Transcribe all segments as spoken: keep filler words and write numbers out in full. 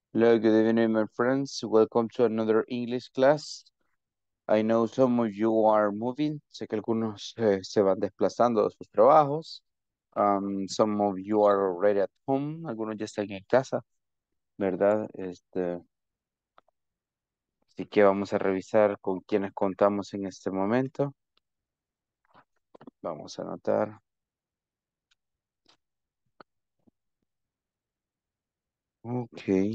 Hello, good evening, my friends. Welcome to another English class. I know some of you are moving. Sé que algunos eh, se van desplazando de sus trabajos. Um, some of you are already at home. Algunos ya están en casa, ¿verdad? Este, así que vamos a revisar con quienes contamos en este momento. Vamos a anotar. Ok.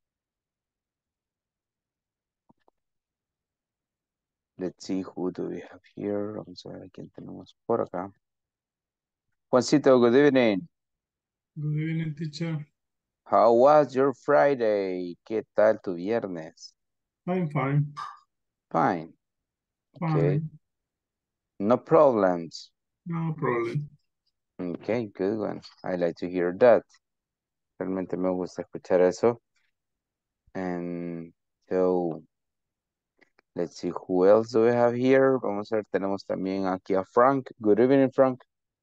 Let's see who do we have here. Vamos a ver a quién tenemos por acá. Juancito, good evening. Good evening, teacher. How was your Friday? ¿Qué tal tu viernes? I'm fine. Fine. Okay. Fine. No problems. No problem. Okay, good one. I like to hear that. Realmente me gusta escuchar eso. And so, let's see who else do we have here. Vamos a ver, tenemos también aquí a Frank. Good evening, Frank.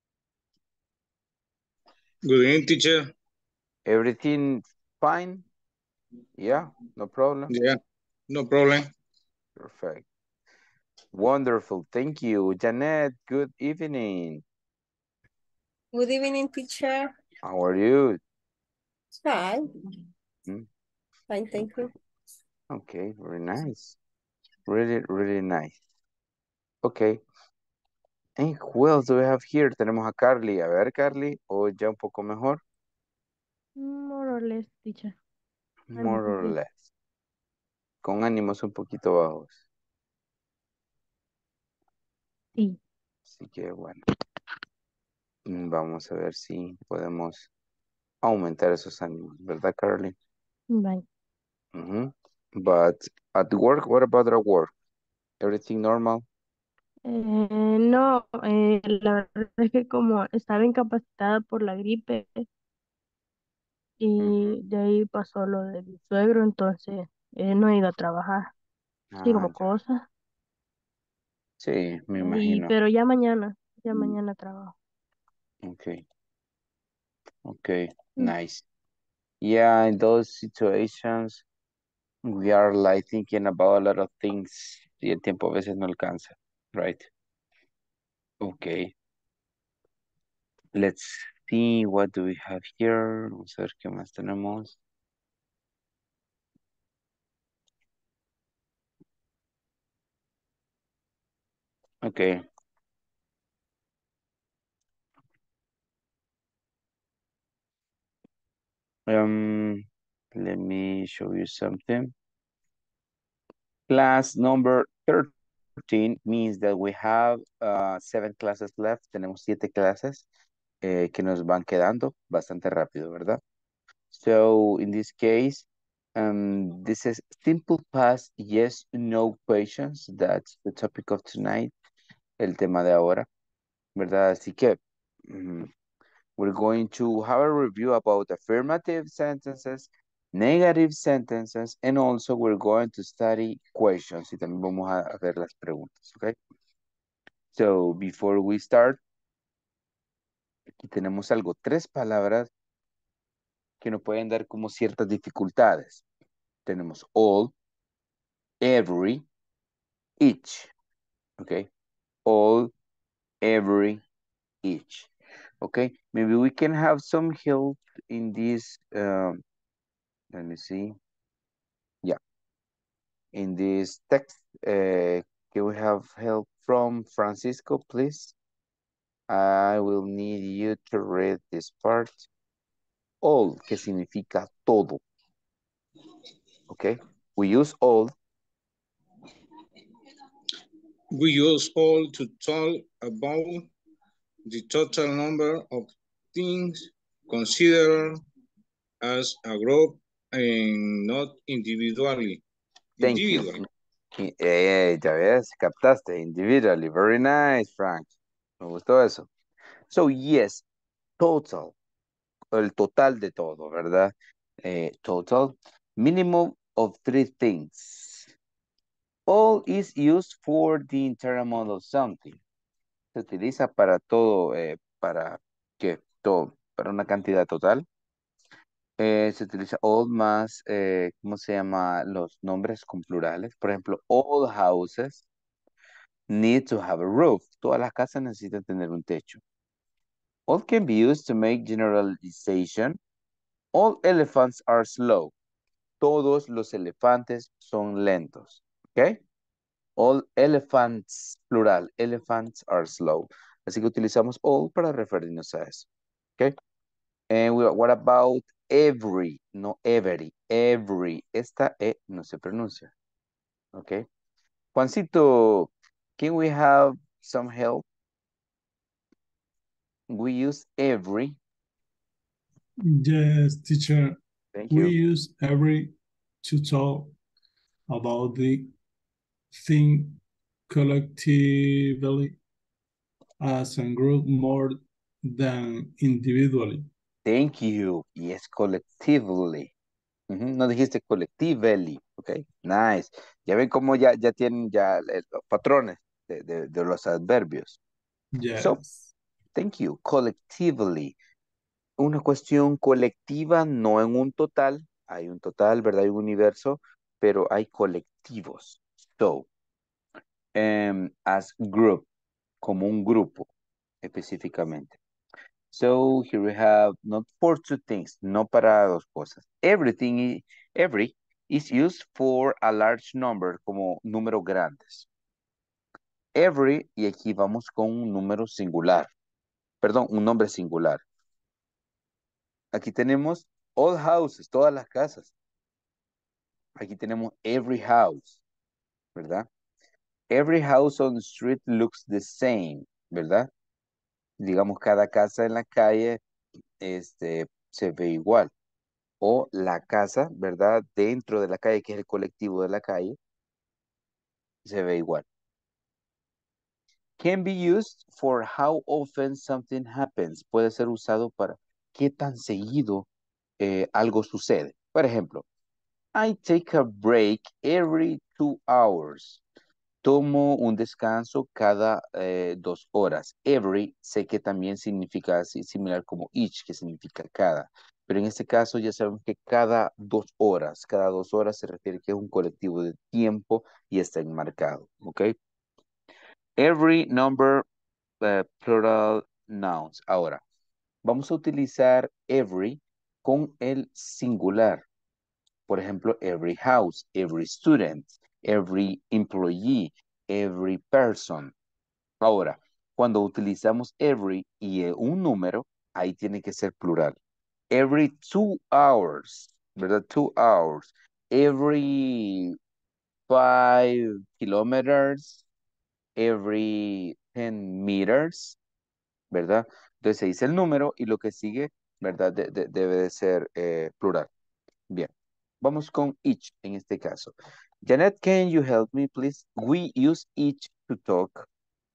Good evening, teacher. Everything fine? Yeah, no problem. Yeah, no problem. Perfect. Wonderful. Thank you. Janet, good evening. Good evening, teacher. How are you? Fine. Hmm, Fine, thank Okay. you. Okay, very nice. Really, really nice. Okay. And who else do we have here? Tenemos a Carly. A ver, Carly, o ya un poco mejor. More or less, teacher. I'm More or okay. less. Con ánimos un poquito bajos. Sí. Así que bueno. mm, Vamos a ver si podemos aumentar esos ánimos, ¿verdad, Carly? Bye. Mhm. But at work, what about at work? Everything normal? Eh, no, eh, la verdad es que como estaba incapacitada por la gripe Ujú. y de ahí pasó lo de mi suegro, entonces eh, no he ido a trabajar. Sí, Ah, como ya. cosas. Sí, me Y, imagino. pero ya mañana, ya mañana trabajo. Okay, okay, Mm, nice. Yeah, in those situations, we are like thinking about a lot of things y el tiempo a veces no alcanza, right? Okay, let's see what do we have here. Vamos a ver qué más tenemos. Okay. Um, let me show you something. Class number thirteen means that we have uh, seven classes left. Tenemos siete clases eh, que nos van quedando bastante rápido, ¿verdad? So in this case, um, this is simple past yes, no questions. That's the topic of tonight, el tema de ahora, ¿verdad? Así que mm, we're going to have a review about affirmative sentences, negative sentences, and also we're going to study questions. Y también vamos a, a ver las preguntas, ¿ok? So before we start, aquí tenemos algo, tres palabras que nos pueden dar como ciertas dificultades. Tenemos all, every, each. Okay. All, every, each. Okay. Maybe we can have some help in this. Um, let me see. Yeah. In this text, uh, can we have help from Francisco, please? I will need you to read this part. All, que significa todo. Okay. We use all. We use all to talk about the total number of things considered as a group and not individually. Thank you. Individually. Eh, eh, ya ves, captaste individually. Very nice, Frank. Me gustó eso. So, yes, total, el total de todo, ¿verdad? Eh, total, minimum of three things. All is used for the entire amount of something. Se utiliza para todo, eh, para, ¿qué? Todo, para una cantidad total. Eh, se utiliza all más, eh, ¿cómo se llama? Los nombres con plurales. Por ejemplo, all houses need to have a roof. Todas las casas necesitan tener un techo. All can be used to make generalization. All elephants are slow. Todos los elefantes son lentos. ¿Ok? All elephants, plural, elephants are slow. Así que utilizamos all para referirnos a eso. ¿Ok? And we- what about every? No every, every. Esta E no se pronuncia. ¿Ok? Juancito, can we have some help? We use every. Yes, teacher. Thank We you. use every to talk about the thing collectively as a group more than individually. Thank you. Yes, collectively. Ujú, no dijiste collectively. Ok, nice. Ya ven cómo ya, ya tienen ya eh, los patrones de, de- de los adverbios. So, Yes. thank you. Collectively. Una cuestión colectiva, no en un total. Hay un total, ¿verdad? Hay un universo, pero hay colectivos. So, em, as group, como un grupo específicamente. So here we have not for two things, no para dos cosas. Everything, i- every is used for a large number, como números grandes. Every, y aquí vamos con un número singular. Perdón, un nombre singular. Aquí tenemos all houses, todas las casas. Aquí tenemos every house, ¿verdad? Every house on the street looks the same, ¿verdad? Digamos, cada casa en la calle este, se ve igual. O la casa, ¿verdad? Dentro de la calle, que es el colectivo de la calle, se ve igual. Can be used for how often something happens. Puede ser usado para qué tan seguido eh, algo sucede. Por ejemplo, I take a break every two hours. Tomo un descanso cada eh, dos horas. Every sé que también significa así, similar como each, que significa cada. Pero en este caso ya sabemos que cada dos horas, cada dos horas se refiere que es un colectivo de tiempo y está enmarcado. ¿Ok? Every number, eh, plural nouns. Ahora, vamos a utilizar every con el singular. Por ejemplo, every house, every student, every employee, every person. Ahora, cuando utilizamos every y eh, un número, ahí tiene que ser plural. Every two hours, ¿verdad? Two hours. Every five kilometers. Every ten meters, ¿verdad? Entonces se dice el número y lo que sigue, ¿verdad? De- de- debe de ser eh, plural. Bien. Vamos con each en este caso. Janet, can you help me, please? We use each to talk.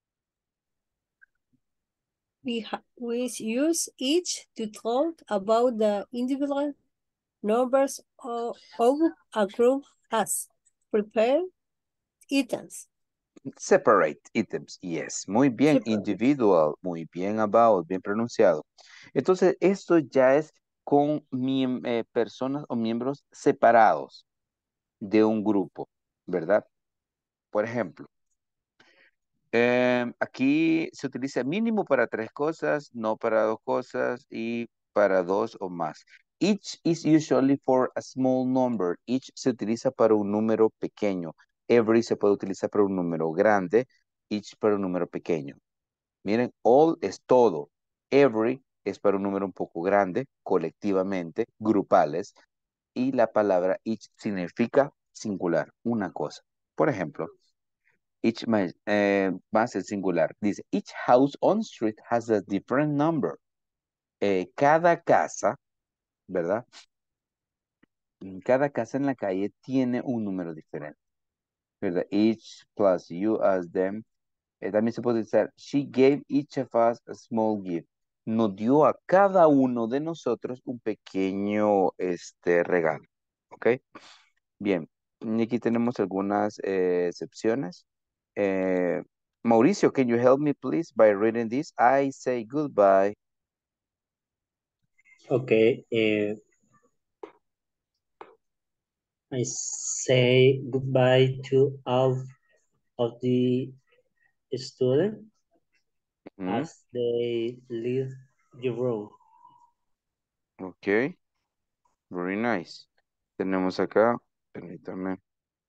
We, ha- we use each to talk about the individual numbers of, of a group as prepare items. Separate items, yes. Muy bien, Separate. individual, muy bien about, bien pronunciado. Entonces, esto ya es con miem- eh, personas o miembros separados de un grupo, ¿verdad? Por ejemplo, em, aquí se utiliza mínimo para tres cosas, no para dos cosas y para dos o más. Each is usually for a small number. Each se utiliza para un número pequeño. Every se puede utilizar para un número grande. Each para un número pequeño. Miren, all es todo. Every es para un número un poco grande, colectivamente, grupales. Y la palabra each significa singular, una cosa. Por ejemplo, each más, eh, más el singular. Dice, each house on street has a different number. Eh, cada casa, ¿verdad? Mm, Cada casa en la calle tiene un número diferente, ¿verdad? Each plus you as them. Eh, también se puede decir, she gave each of us a small gift. Nos dio a cada uno de nosotros un pequeño este, regalo, ¿ok? Bien, y aquí tenemos algunas eh, excepciones. Eh, Mauricio, can you help me please by reading this? I say goodbye. Okay. Uh, I say goodbye to all of the students Ujú, as they leave the room. ok, very nice. Tenemos acá, permítame.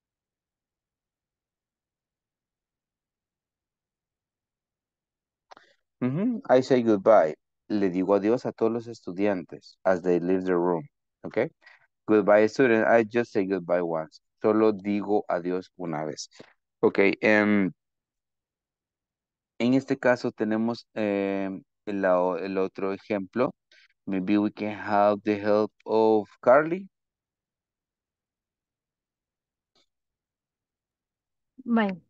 Ujú, I say goodbye. Le digo adiós a todos los estudiantes as they leave the room. Ok. Goodbye, student. I just say goodbye once. Solo digo adiós una vez. Ok. em, en este caso tenemos em, el, la- el otro ejemplo. Maybe we can have the help of Carly. Bye.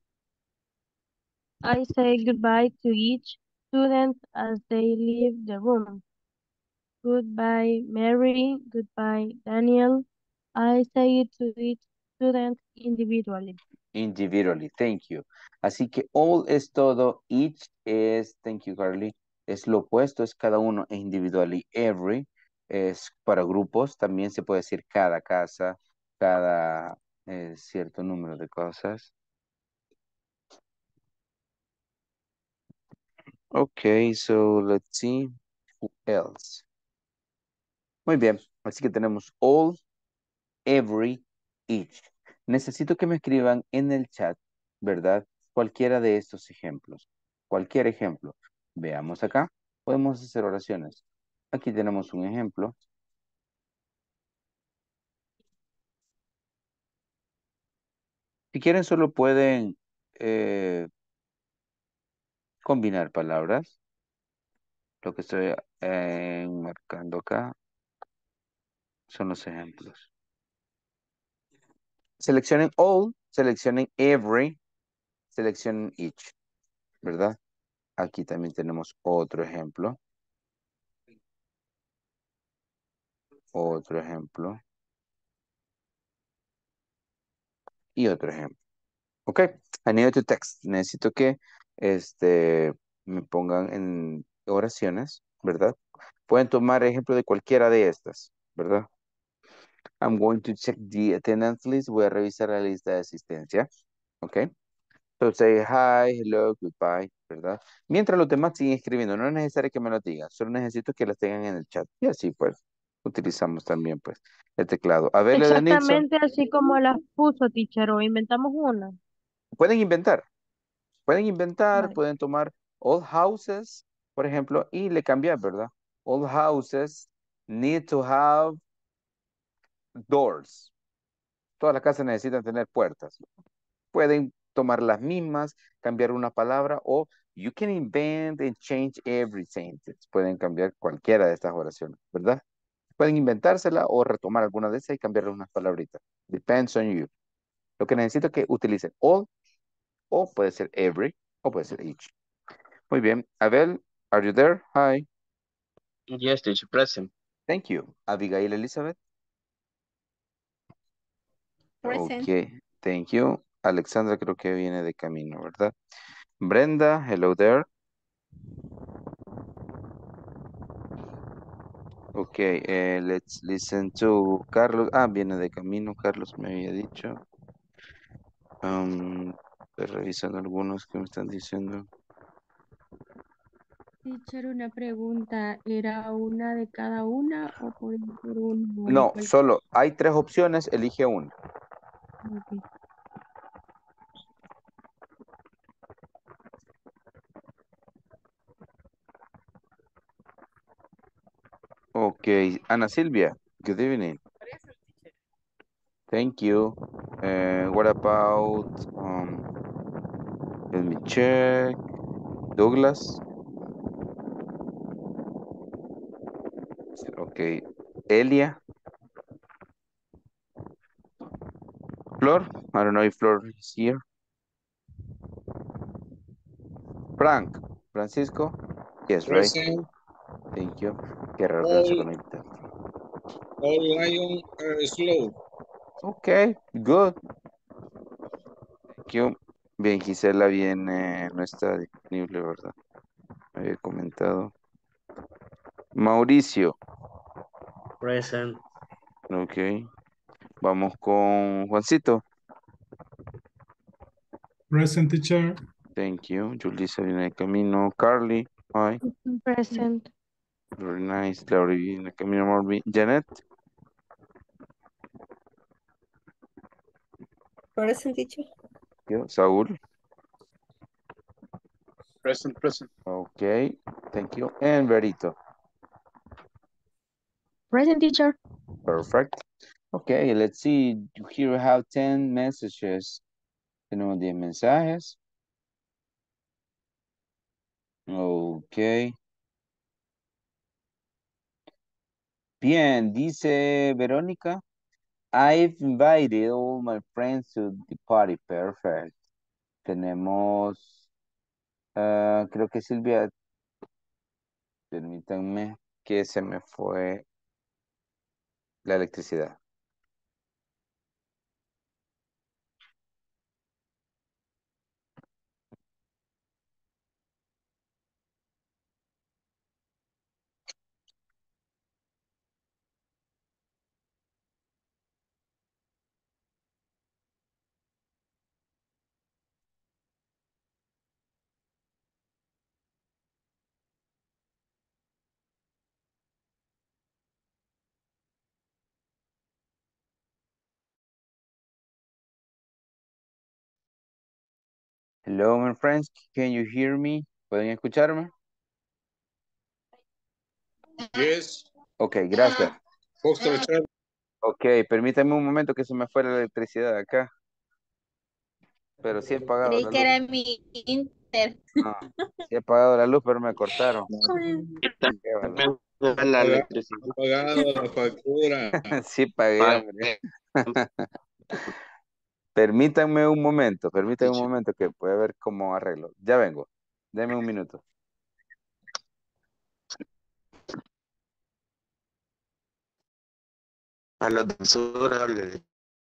I say goodbye to each student as they leave the room. Goodbye, Mary. Goodbye, Daniel. I say it to each student individually. Individually, thank you. Así que all es todo, each es, thank you Carly, es lo opuesto, es cada uno, e individually, every es para grupos, también se puede decir cada casa, cada eh, cierto número de cosas. Ok, so let's see, who else? Muy bien, así que tenemos all, every, each. Necesito que me escriban en el chat, ¿verdad? Cualquiera de estos ejemplos. Cualquier ejemplo. Veamos acá. Podemos hacer oraciones. Aquí tenemos un ejemplo. Si quieren, solo pueden eh, combinar palabras. Lo que estoy eh, marcando acá son los ejemplos. Seleccionen all, seleccionen every, seleccionen each, ¿verdad? Aquí también tenemos otro ejemplo. Otro ejemplo. Y otro ejemplo. Ok. I need to text. Necesito que este, me pongan en oraciones, ¿verdad? Pueden tomar ejemplo de cualquiera de estas, ¿verdad? I'm going to check the attendance list. Voy a revisar la lista de asistencia. Ok. So say hi, hello, goodbye, ¿verdad? Mientras los demás siguen escribiendo, no es necesario que me lo digan, solo necesito que las tengan en el chat. Y así pues, utilizamos también pues el teclado. Abel Edenilson, Exactamente así como las puso, teacher, o inventamos una. pueden inventar, pueden inventar, Vale. pueden tomar all houses, por ejemplo, y le cambiar, ¿verdad? All houses need to have doors. Todas las casas necesitan tener puertas. Pueden tomar las mismas, cambiar una palabra o you can invent and change every sentence. Pueden cambiar cualquiera de estas oraciones, ¿verdad? Pueden inventársela o retomar alguna de esas y cambiarle unas palabritas. Depends on you. Lo que necesito es que utilicen all o puede ser every o puede ser each. Muy bien. Abel, are you there? Hi. Yes, teacher, present. Thank you. Abigail Elizabeth. Present. Ok, thank you. Alexandra creo que viene de camino, ¿verdad? Brenda, hello there. Ok, eh, let's listen to Carlos. Ah, viene de camino, Carlos me había dicho. Um, estoy revisando algunos que me están diciendo. Teacher, una pregunta, ¿era una de cada una o puede ser una de No, cualquier? solo hay tres opciones, elige una. Ok. Ok, Ana Silvia, good evening. Thank you. Uh, what about, um, let me check. Douglas. Ok. Elia. Flor. I don't know if Flor is here. Frank. Francisco. Yes, right. Present. Thank you. Qué raro que no se All, conecta. all lions are slow. Ok, good. Thank you. Bien, Gisela viene, no está disponible, ¿verdad? Me había comentado. Mauricio. Present. Ok. Vamos con Juancito. Present, teacher. Thank you. Julissa viene de camino. Carly. Hi. Present. Very nice. Laura viene de camino. Marvin. Janet. Present, teacher. Yo. Saúl. Present, present. Okay. Thank you. And Verito. Present, teacher. Perfect. Okay, let's see. Here we have ten messages. Tenemos diez mensajes. Okay. Bien, dice Verónica. I've invited all my friends to the party. Perfect. Tenemos, ah, creo que Silvia, permítanme que se me fue la electricidad. Hello, my friends. Can you hear me? ¿Pueden escucharme? Yes. Ok, gracias. Foxtrot Charlie. Ok, permítanme un momento que se me fue la electricidad acá. Pero sí he pagado Creí la que luz. era mi Inter. No, sí he pagado la luz, pero me cortaron. Qué bárbaro. La electricidad. Pagado la factura. Sí pagué, hombre. Permítanme un momento, permítanme un momento que puede ver cómo arreglo. Ya vengo. Deme un minuto. A las dos horas, háblele.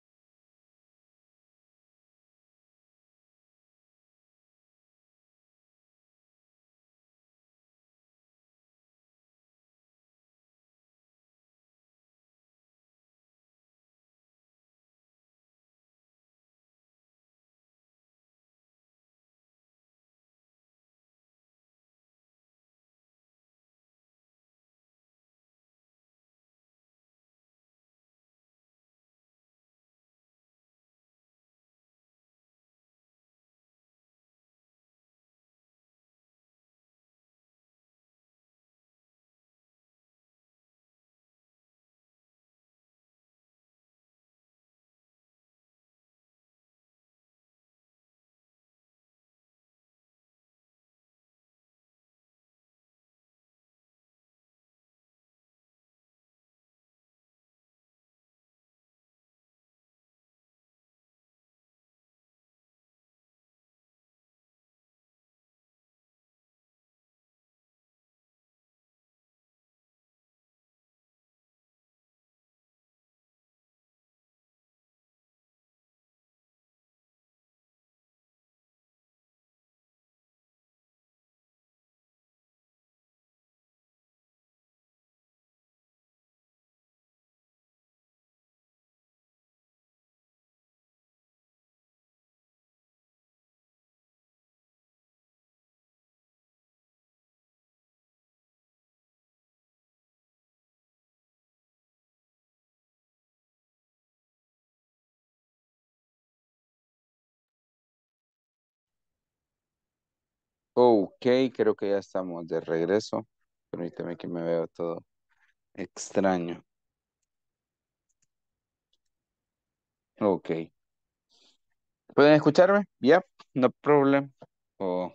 Ok, creo que ya estamos de regreso. Permítame que me veo todo extraño. Ok. ¿Pueden escucharme? Yep, no problem. Oh,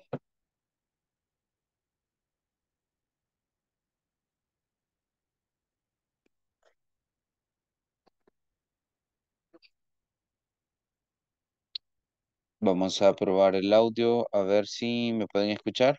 vamos a probar el audio a ver si me pueden escuchar.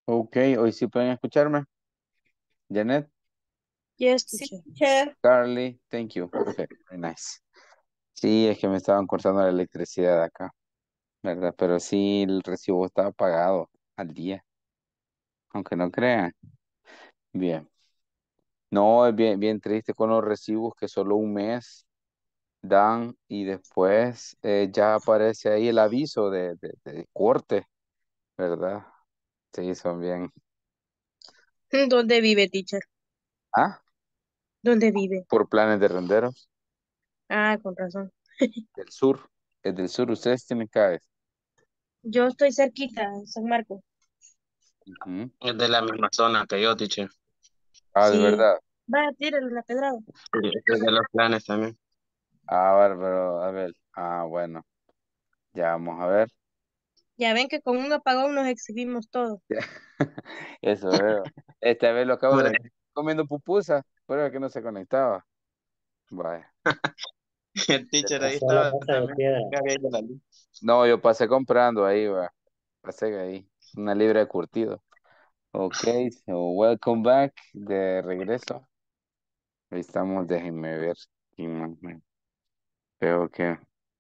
Ok, hoy sí pueden escucharme. Janet, Yes, Sí, teacher. teacher. Carly, thank you. Okay, very nice. Sí, es que me estaban cortando la electricidad acá, ¿verdad? Pero sí, el recibo estaba pagado al día, aunque no crean. Bien. No, es bien, bien triste con los recibos que solo un mes dan y después eh, ya aparece ahí el aviso de, de, de corte, ¿verdad? Sí, son bien. ¿Dónde vive, teacher? Ah, ¿Dónde vive? por planes de renderos Ah, con razón. del sur. Es del sur, ustedes tienen cada vez. Yo estoy cerquita, en San Marcos. Ujú. Es de la misma zona que yo, teacher. Ah, de Sí. verdad. Vaya, tírale la pedrada. Sí, es de los planes también. Ah, bárbaro, a ver. Ah, bueno, ya vamos a ver. Ya ven que con un apagón nos exhibimos todos. Eso veo. Esta vez lo acabo de Pura- ver comiendo pupusa, pero que no se conectaba. Vaya. El teacher ahí Pasó a la estaba casa de también. piedra. Ya había ido la luz. No, yo pasé comprando ahí, va. Pasé ahí. Una libra de curtido. Ok, so welcome back. De regreso. Ahí estamos, déjenme ver. Y más me- Creo que.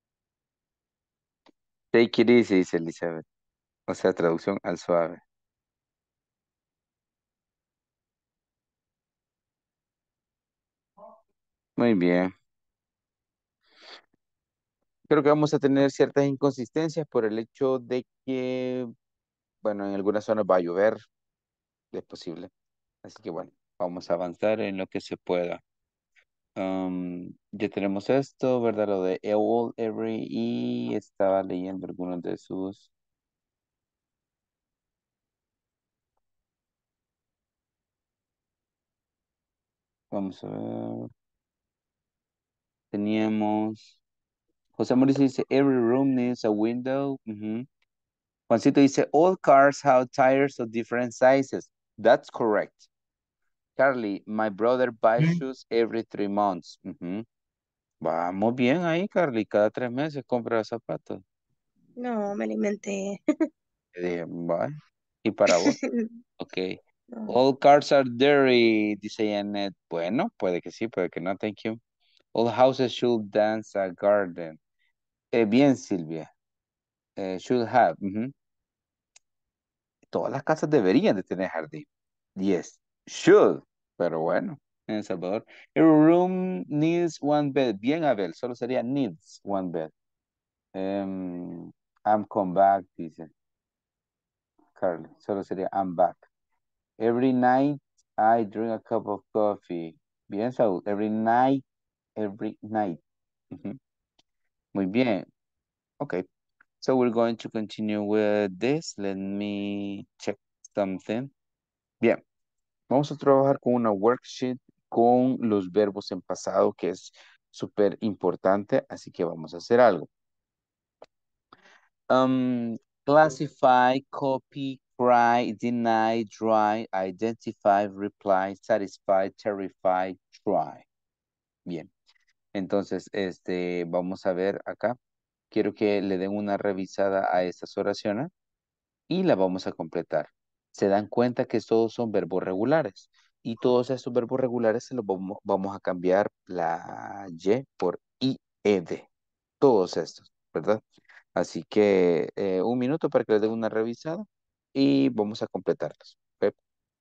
Take it easy, dice Elizabeth. O sea, traducción al suave. Muy bien. Creo que vamos a tener ciertas inconsistencias por el hecho de que, bueno, en algunas zonas va a llover, es posible. Así que bueno, vamos a avanzar en lo que se pueda. Um, ya tenemos esto, ¿verdad? Lo de all, every, y estaba leyendo algunos de sus. Vamos a ver. Teníamos. José Mauricio dice, every room needs a window. Ujú. Juancito dice, all cars have tires of different sizes. That's correct. Carly, my brother buys Okay. shoes every three months. Ujú. Vamos bien ahí, Carly. Cada tres meses compra zapatos. No, me alimenté. Y dije, "Vaya". ¿Y para vos? Ok. No. All cars are dirty, dice Janet. Bueno, puede que sí, puede que no. Thank you. All houses should dance a garden. Eh, bien, Silvia. Eh, should have. Ujú. Todas las casas deberían de tener jardín. Yes, should. Pero bueno, en El Salvador. Every room needs one bed. Bien, Abel. Solo sería needs one bed. Em, I'm come back, dice Carly. Solo sería I'm back. Every night I drink a cup of coffee. Bien, Saúl. Every night, every night. Ujú. Muy bien. Okay. So we're going to continue with this. Let me check something. Bien. Vamos a trabajar con una worksheet con los verbos en pasado, que es súper importante. Así que vamos a hacer algo. Um, classify, copy, cry, deny, dry, identify, reply, satisfy, terrify, try. Bien, entonces este, vamos a ver acá. Quiero que le den una revisada a estas oraciones y la vamos a completar. Se dan cuenta que todos son verbos regulares y todos estos verbos regulares se los vamos, vamos a cambiar la Y por I E D. Todos estos, ¿verdad? Así que eh, un minuto para que le den una revisada y vamos a completarlos. ¿Ok?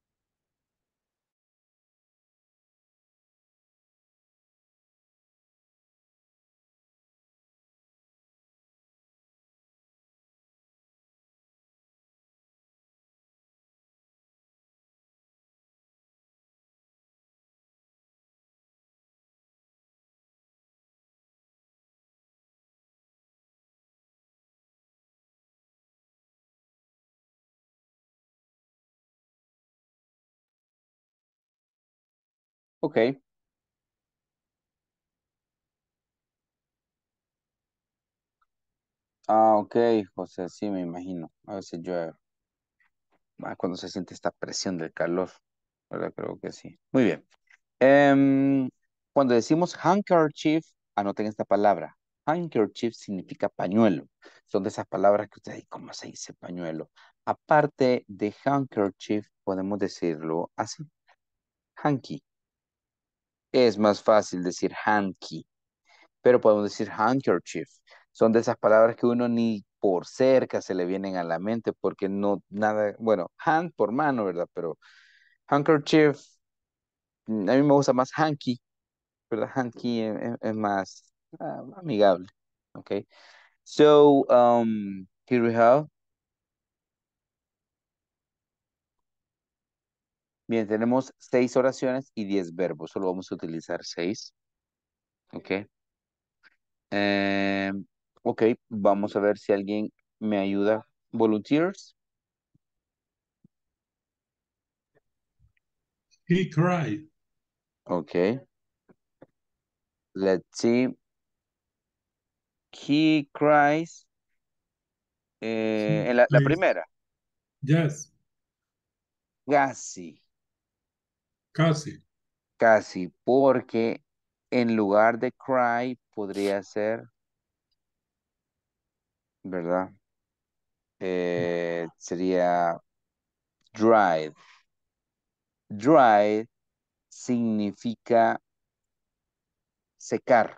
Ok. Ah, ok, José, sí, me imagino. A veces llueve. Ah, cuando se siente esta presión del calor, ¿verdad? Creo que sí. Muy bien. Em, cuando decimos handkerchief, anoten esta palabra. handkerchief significa pañuelo. Son de esas palabras que ustedes, ¿cómo se dice pañuelo? Aparte de handkerchief, podemos decirlo así. Hanky. Es más fácil decir hanky, pero podemos decir handkerchief. Son de esas palabras que uno ni por cerca se le vienen a la mente porque no, nada, bueno, hand por mano, ¿verdad? Pero handkerchief, mm, a mí me gusta más hanky, ¿verdad? Hanky es, es- es más ah, amigable, ¿ok? So, um, here we have. Bien, tenemos seis oraciones y diez verbos. Solo vamos a utilizar seis, ¿ok? Em, ok, vamos a ver si alguien me ayuda. Volunteers. He cried. Ok. Let's see. He cries. eh, en la, la Yes. primera. Yes. Casi. Casi. Casi. Porque en lugar de cry podría ser, ¿verdad? Eh, sería dried. Dried significa secar.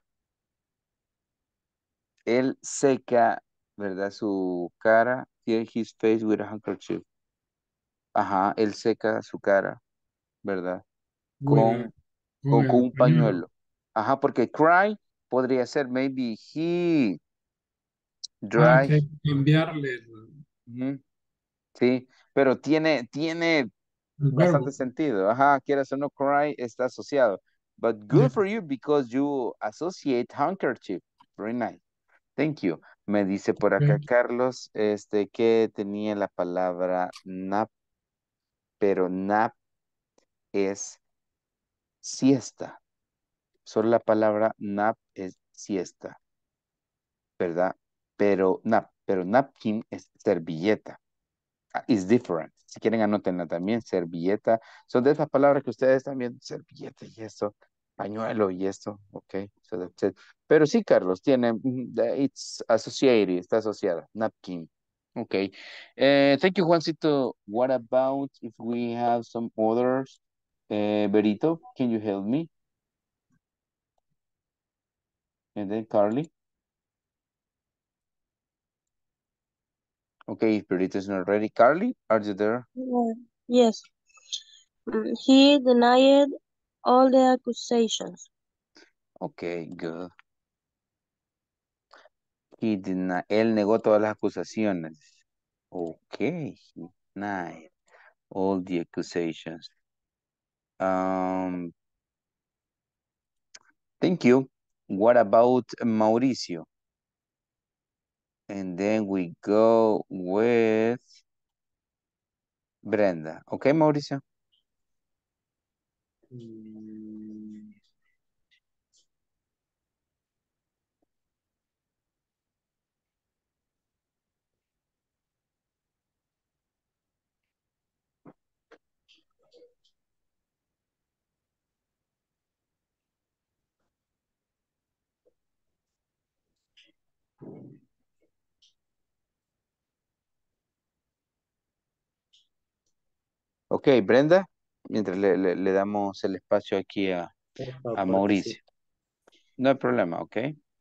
Él seca, ¿verdad? Su cara. Here his face with a handkerchief. Ajá, él seca su cara, ¿verdad? With a- Con, con o con el un pañuelo. pañuelo. Ajá, porque cry podría ser maybe he Ah, dry. que hay que cambiarle el, Ujú, sí, pero tiene, tiene el bastante verbo. sentido. Ajá, quieras o no, cry está asociado. But good Yes. for you because you associate handkerchief. Very nice. Thank you. Me dice por acá Okay. Carlos, este, que tenía la palabra nap, pero nap es siesta. Solo la palabra nap es siesta, ¿verdad? Pero nap, pero napkin es servilleta. Ah, is different. Si quieren anótenla también, servilleta. Son de esas palabras que ustedes también, servilleta y eso, pañuelo y esto, ok. So that's it. Pero sí, Carlos, tiene, mm, the- it's associated, está asociada, napkin. Ok. Eh, thank you, Juancito. What about if we have some others? Eh, Berito, can you help me? And then Carly. Okay, if Berito is not ready. Carly, are you there? Yeah. Yes. Mm, He denied all the accusations. Okay, good. He deni- él negó todas las acusaciones. Okay, he denied all the accusations. Um, thank you. What about Mauricio? And then we go with Brenda. Okay, Mauricio? Mm, Ok, Brenda, mientras le, le- le damos el espacio aquí a, por favor, a porque sí. Mauricio. No hay problema, ok.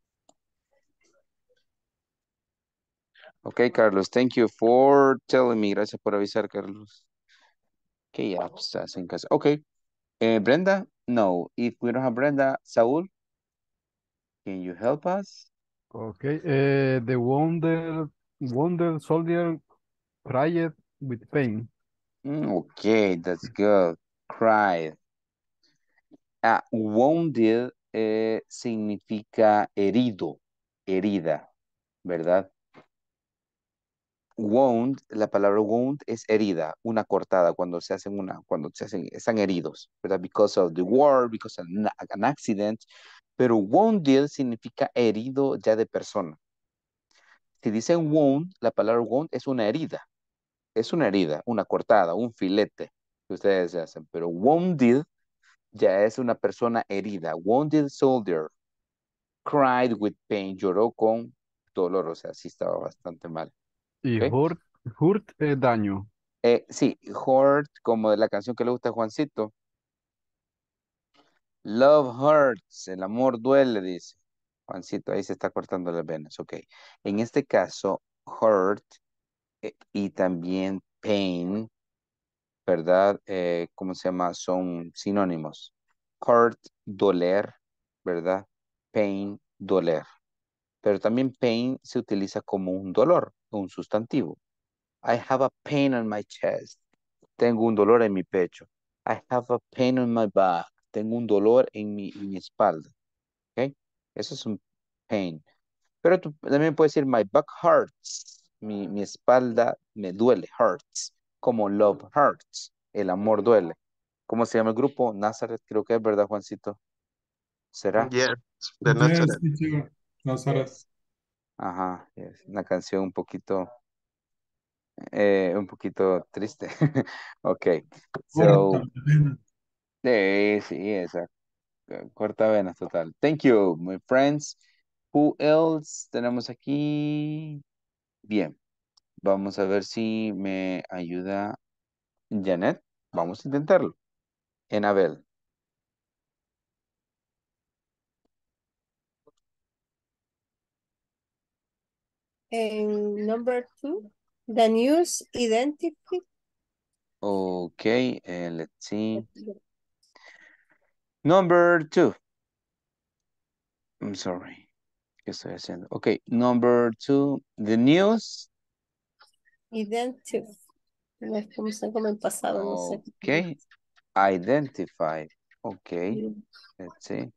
Ok, Carlos, thank you for telling me. Gracias por avisar, Carlos. Que ya estás en casa. Ok, eh, Brenda, no. If we don't have Brenda, Saúl, can you help us? Okay, uh, the wounded, wounded soldier cried with pain. Mm, ok, that's good. Cried. Ah, wounded eh, significa herido, herida, ¿verdad? Wound, la palabra wound es herida, una cortada, cuando se hacen una, cuando se hacen, están heridos, ¿verdad? Because of the war, because of an an accident. Pero wounded significa herido ya de persona. Si dicen wound, la palabra wound es una herida. Es una herida, una cortada, un filete que ustedes hacen. Pero wounded ya es una persona herida. Wounded soldier. cried with pain, lloró con dolor, o sea, sí estaba bastante mal. Y ¿Ok? hurt, hurt es daño. Eh, sí, hurt, como de la canción que le gusta a Juancito. Love hurts, el amor duele, dice. Juancito, ahí se está cortando las venas, ok. En este caso, hurt eh, y también pain, ¿verdad? Eh, ¿cómo se llama? Son sinónimos. Hurt, doler, ¿verdad? Pain, doler. Pero también pain se utiliza como un dolor, un sustantivo. I have a pain on my chest. Tengo un dolor en mi pecho. I have a pain on my back. Tengo un dolor en mi, en mi espalda. ¿Ok? Eso es un pain. Pero tú también puedes decir my back hurts. Mi, mi espalda me duele, hurts. Como love hurts. El amor duele. ¿Cómo se llama el grupo? Nazareth, creo que es, ¿verdad, Juancito? ¿Será? Yes, de Yes, Nazareth. teacher. Nazareth. Yes. Ajá, es una canción un poquito, eh, un poquito triste. Ok, so, Corta, Elena. sí, sí, esa eh, corta venas total. Thank you, my friends. Who else tenemos aquí? Bien, vamos a ver si me ayuda Janet. Vamos a intentarlo. Enabel. And number two, the news identify. Ok, eh, let's see. Number two. I'm sorry. ¿Qué estoy haciendo? Ok, number two. The news. Identify. No es como se como en pasado, no sé. Ok, identify. Ok, let's see.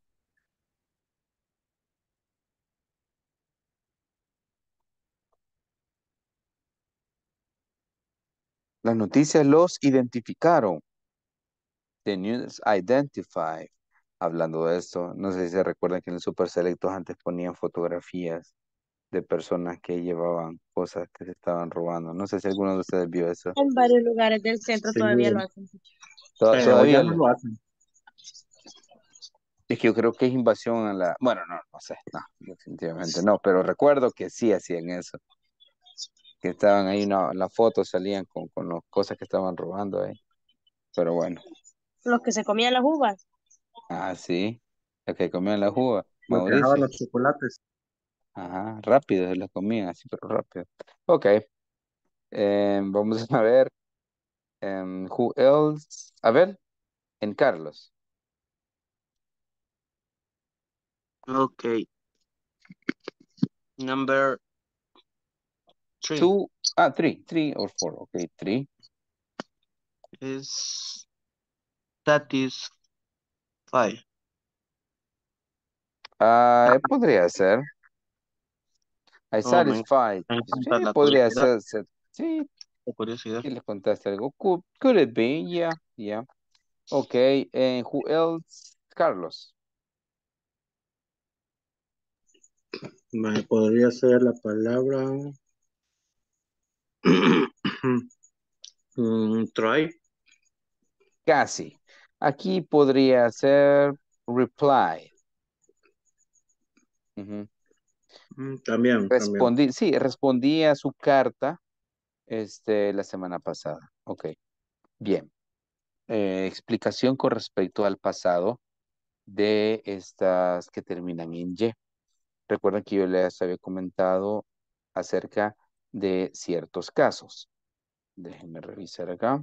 Las noticias los identificaron. The news identify. Hablando de esto, no sé si se recuerdan que en el Super Selectos antes ponían fotografías de personas que llevaban cosas que se estaban robando. No sé si alguno de ustedes vio eso. En varios lugares del centro Sí, todavía lo hacen. To- pero ya Todavía no lo- lo hacen. es que yo creo que es invasión a la... Bueno, no, no sé, no, definitivamente no, pero recuerdo que sí hacían eso, que estaban ahí, no, en la foto salían con, con las cosas que estaban robando ahí, pero bueno, Los que se comían las uvas. ah, sí, el que comían la uva, Los que dejaban Mauricio, los chocolates. ajá, rápido se la comían, así, pero rápido. Ok, eh, vamos a ver, em, who else, a ver, en Carlos, Okay. Number three two, ah, three, three or four, ok, three, is satisfied. ah, podría ser, I Oh, me, satisfied, me encanta sí, la podría curiosidad. ser, ser- sí, La curiosidad. y le contaste algo, could, could it be, yeah, yeah, ok, and who else, Carlos, Me podría ser la palabra mm, try. casi, aquí podría ser reply, ujú. Mm, También, también. Respondí, sí, respondí a su carta, este, la semana pasada, ok, bien, Eh, explicación con respecto al pasado de estas que terminan en Y. Recuerden que yo les había comentado acerca de ciertos casos. Déjenme revisar acá.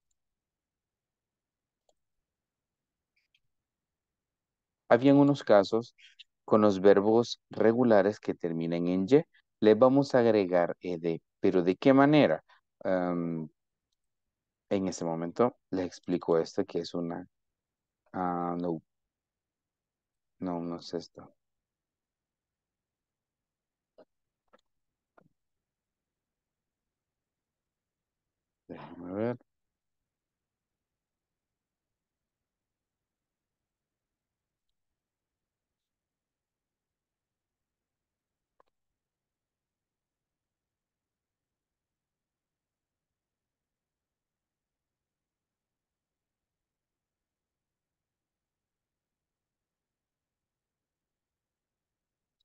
Habían unos casos con los verbos regulares que terminan en Y. Les vamos a agregar ed. ¿Pero de qué manera? Am, en este momento les explico esto que es una... ah, no, no, no es esto. Déjenme ver.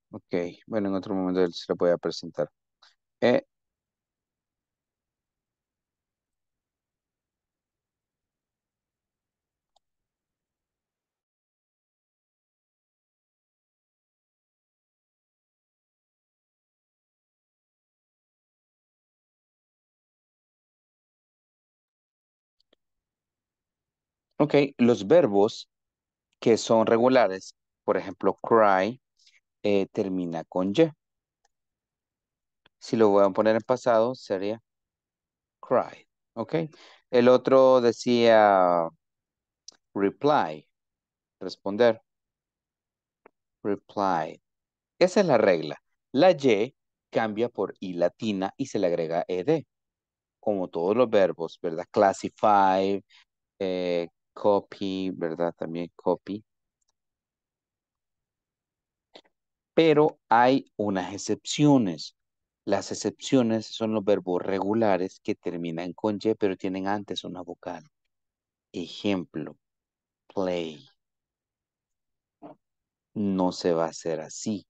Ok, bueno, en otro momento se lo voy a presentar. Eh, ok, los verbos que son regulares, por ejemplo, cry, eh, termina con Y. Si lo voy a poner en pasado, sería cry. Ok. El otro decía reply, responder, reply. Esa es la regla. La Y cambia por I latina y se le agrega ed, como todos los verbos, ¿verdad? Classify, eh, copy, ¿verdad? También copy. Pero hay unas excepciones. Las excepciones son los verbos regulares que terminan con Y, pero tienen antes una vocal. Ejemplo, play. No se va a hacer así.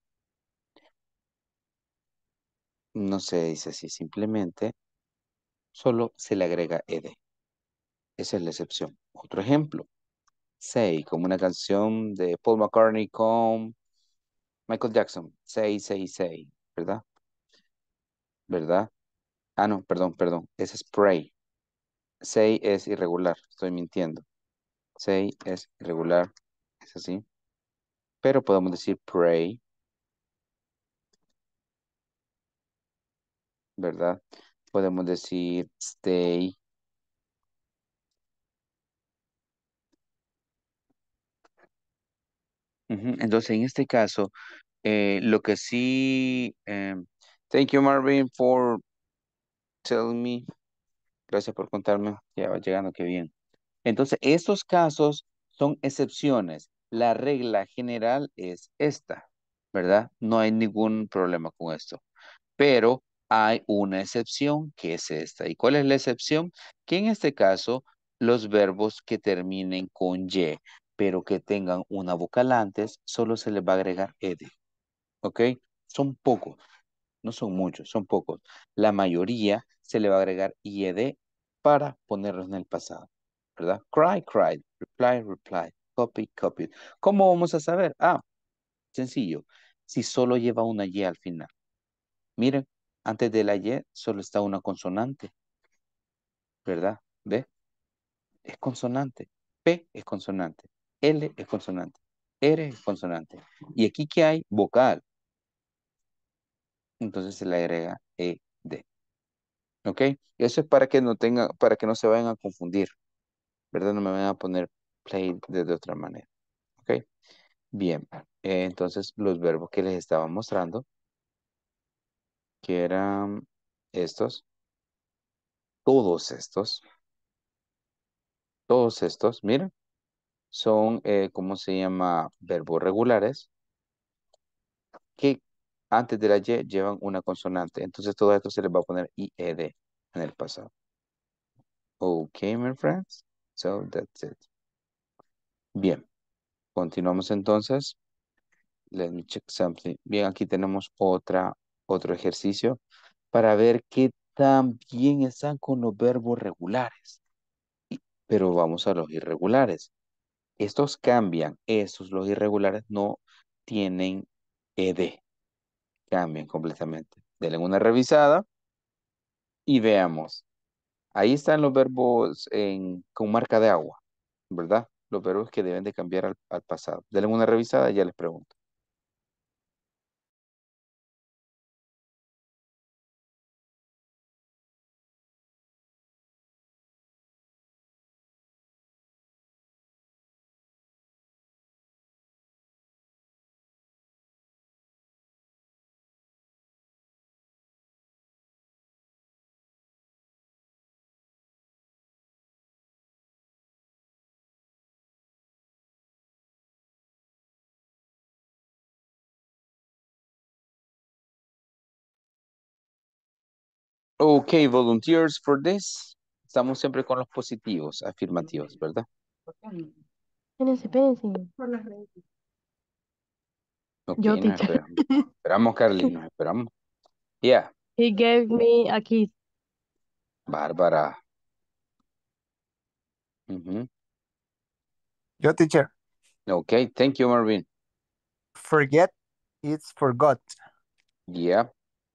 No se dice así, simplemente solo se le agrega ed. Esa es la excepción. Otro ejemplo, say, como una canción de Paul McCartney con Michael Jackson. Say, say, say, ¿verdad? ¿Verdad? Ah, no, perdón, perdón. Ese es pray. Say es irregular, estoy mintiendo. Say es irregular, es así. Pero podemos decir pray, ¿verdad? Podemos decir stay. Ujú. Entonces, en este caso, eh, lo que sí... em, thank you, Marvin, for telling me. Gracias por contarme. Ya va llegando, qué bien. Entonces, estos casos son excepciones. La regla general es esta, ¿verdad? No hay ningún problema con esto. Pero hay una excepción que es esta. ¿Y cuál es la excepción? Que en este caso, los verbos que terminen con Y, pero que tengan una vocal antes, solo se les va a agregar ed. ¿Ok? Son pocos, no son muchos, son pocos. La mayoría se le va a agregar ied para ponerlos en el pasado, ¿verdad? Cry, cried, reply, reply, copy, copied. ¿Cómo vamos a saber? Ah, sencillo. Si solo lleva una Y al final. Miren, antes de la Y solo está una consonante, ¿verdad? ¿Ve? Es consonante. P es consonante. L es consonante. R es consonante. Y aquí que hay vocal. Entonces se le agrega E D. ¿Ok? Eso es para que no tenga, para que no se vayan a confundir, ¿verdad? No me vayan a poner play de, de otra manera. ¿Ok? Bien. Eh, entonces los verbos que les estaba mostrando, que eran estos, todos estos, todos estos, miren, son, eh, ¿cómo se llama? Verbos regulares que antes de la Y llevan una consonante. Entonces todo esto se les va a poner I E D en el pasado. Ok, my friends. So that's it. Bien, continuamos entonces. Let me check something. Bien, aquí tenemos otra, otro ejercicio para ver qué tan bien están con los verbos regulares. Y- Pero vamos a los irregulares. Estos cambian. Estos, los irregulares, no tienen ed. Cambian completamente. Denle una revisada y veamos. Ahí están los verbos en, con marca de agua, ¿verdad? Los verbos que deben de cambiar al, al pasado. Denle una revisada y ya les pregunto. Ok, volunteers for this. Estamos siempre con los positivos, afirmativos, ¿verdad? Espérense, espérense. Ok, Yo, nos teacher. esperamos. Esperamos, Carly, nos esperamos. Yeah, He gave me a kiss. Bárbara. Ujú. Yo, teacher. Ok, thank you, Marvin. Forget, it's forgot. Yeah.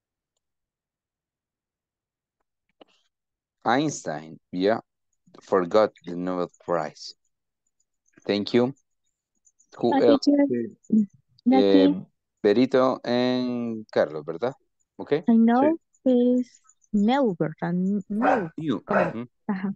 Einstein, yeah, forgot the Nobel Prize. Thank you. Who Ah, else? teacher. Sí, Eh, Nothing. Berito and Carlos, ¿verdad? Ok. I know sí. is no, ¿verdad? No. You. Como, Ujú. ajá.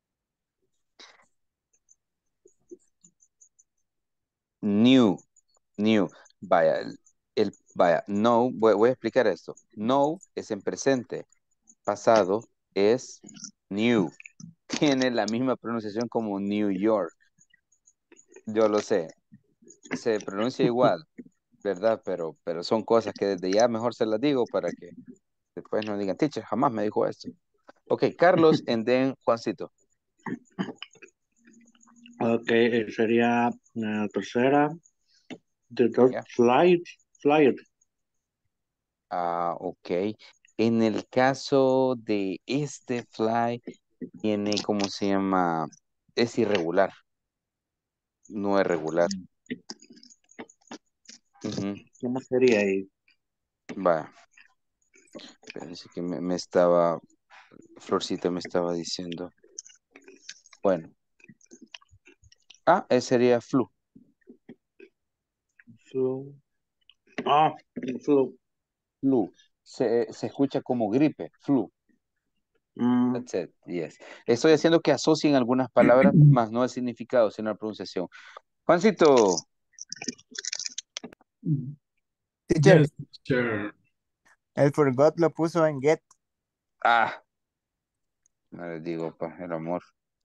New, new. Vaya, el, el- vaya, no, voy, voy a explicar esto. No es en presente. Pasado es new. Tiene la misma pronunciación como New York. Yo lo sé. Se pronuncia igual, ¿verdad? Pero, pero son cosas que desde ya mejor se las digo para que después no digan, teacher, jamás me dijo esto. Ok, Carlos, and then Juancito. Ok, eh, sería la tercera. The dog Yeah. flight, flight. Ah, ok. En el caso de este fly, tiene, ¿cómo se llama? Es irregular, no es regular. Ujú. ¿Cómo sería ahí? Va, pensé que me, me estaba, Florcita me estaba diciendo. Bueno. Ah, ese sería flu. Flu. Ah, flu. Flu. Se, se escucha como gripe, flu. Mm, That's it, yes. Estoy haciendo que asocien algunas palabras, más no el significado, sino la pronunciación. Juancito, Teacher, Yes, teacher. el forgot lo puso en get. ah, no les digo, pa, el amor.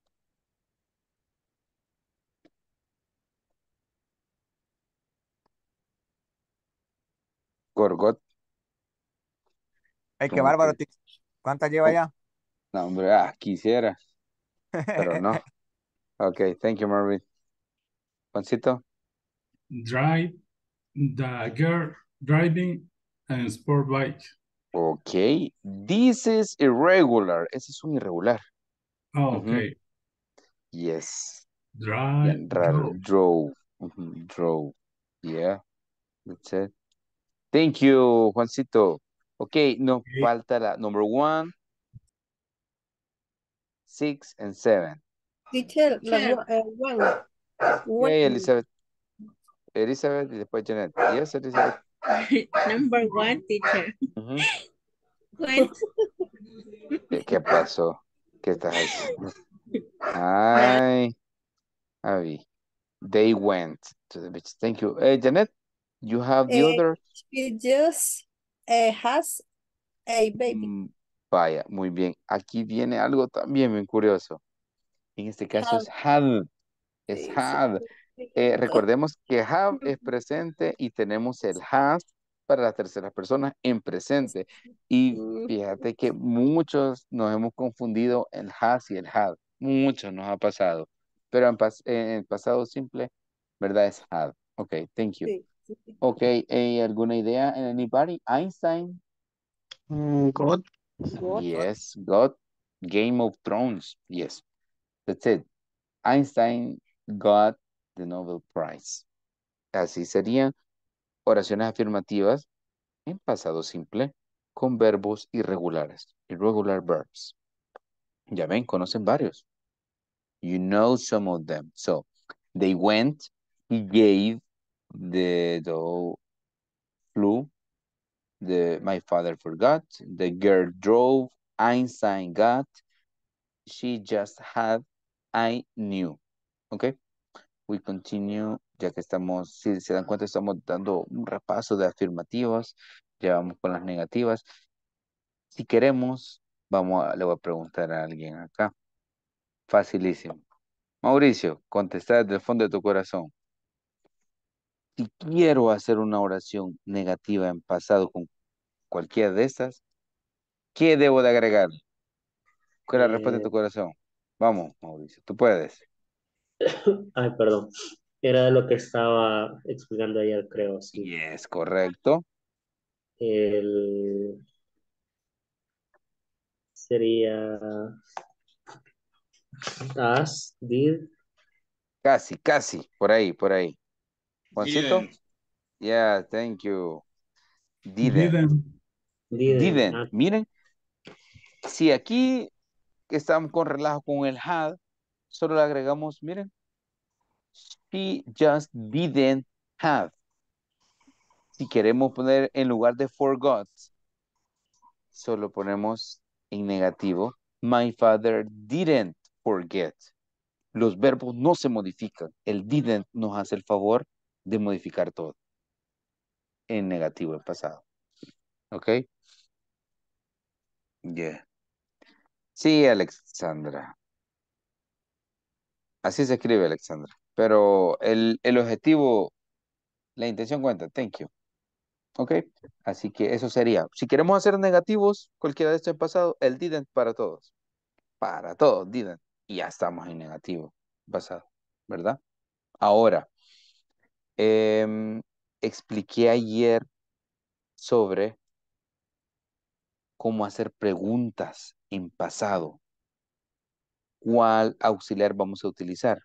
Gorgot, Ay, qué como bárbaro, que, teacher. ¿Cuántas lleva oh, ya? no, hombre, ah, quisiera, pero no. Ok, thank you, Marvin. Juancito, Drive the girl driving and sport bike. ok, this is irregular. Ese es un irregular. Oh, Ujú. okay. Yes, Drive, bien raro, drove. drove, ujú, drove, yeah, that's it. Thank you, Juancito. Ok, nos Okay. falta la number one, six, and seven. Teacher, la one, uh, one, one. Yay, Elizabeth. Elizabeth y después Janet. Yes, Elizabeth. Number one, teacher. Ujú. Went. ¿Qué, qué pasó? ¿Qué estás haciendo? Ay, Abby. They went to the beach. Thank you. Eh, Janet, you have the Uh, other. she just uh, has a baby. Mm, vaya, muy bien. Aquí viene algo también muy curioso. En este caso Have. es had. Es Sí, sí. had. Eh, recordemos que have es presente y tenemos el has para las terceras personas en presente. Y Mm, fíjate que muchos nos hemos confundido el has y el had. Muchos nos ha pasado. Pero en, pas- en el pasado simple, ¿verdad? Es had. Ok, thank you. sí, sí, sí. Ok, eh, ¿alguna idea en anybody? Einstein? Mm, God. What? Yes, got Game of Thrones. Yes, that's it. Einstein got the Nobel Prize. Así serían oraciones afirmativas en pasado simple con verbos irregulares, irregular verbs. Ya ven, conocen varios. You know some of them. So, they went, he gave, the dog flew, the, my father forgot, the girl drove, Einstein got, she just had, I knew. Okay? We continue, ya que estamos, si se dan cuenta, estamos dando un repaso de afirmativas, ya vamos con las negativas. Si queremos, vamos a, le voy a preguntar a alguien acá. Facilísimo. Mauricio, contesta desde el fondo de tu corazón. Si quiero hacer una oración negativa en pasado con cualquiera de estas, ¿qué debo de agregar? ¿Cuál es la respuesta de eh, tu corazón? Vamos, Mauricio, tú puedes. ay, perdón. Era lo que estaba explicando ayer, creo, sí. Yes, correcto. El sería as, did, Casi, casi, por ahí, por ahí. Juancito? Didn't. Yeah, thank you. Didn't. Didn't. didn't. Didn't. Ah, Miren, si aquí estamos con relajo con el had, solo le agregamos, miren, she just didn't have. Si queremos poner en lugar de forgot, solo ponemos en negativo, my father didn't forget. Los verbos no se modifican. El didn't nos hace el favor de modificar todo en negativo, en pasado. ¿Ok? Yeah. Sí, Alexandra. Así se escribe, Alexandra. Pero el, el objetivo, la intención cuenta. Thank you. ¿Ok? Así que eso sería. Si queremos hacer negativos, cualquiera de estos en pasado, el didn't para todos. Para todos, didn't. Y ya estamos en negativo, pasado. ¿Verdad? Ahora, em, expliqué ayer sobre cómo hacer preguntas en pasado. ¿Cuál auxiliar vamos a utilizar?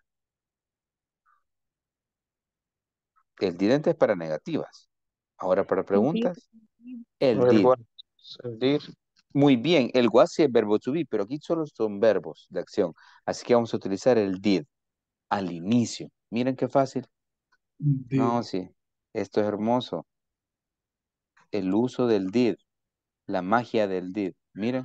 El didn't es para negativas. Ahora para preguntas, el El did. was, el did. Muy bien, el was sí es verbo to be, pero aquí solo son verbos de acción. Así que vamos a utilizar el did al inicio. Miren qué fácil. No, Did. sí, esto es hermoso. El uso del did, la magia del did. Miren.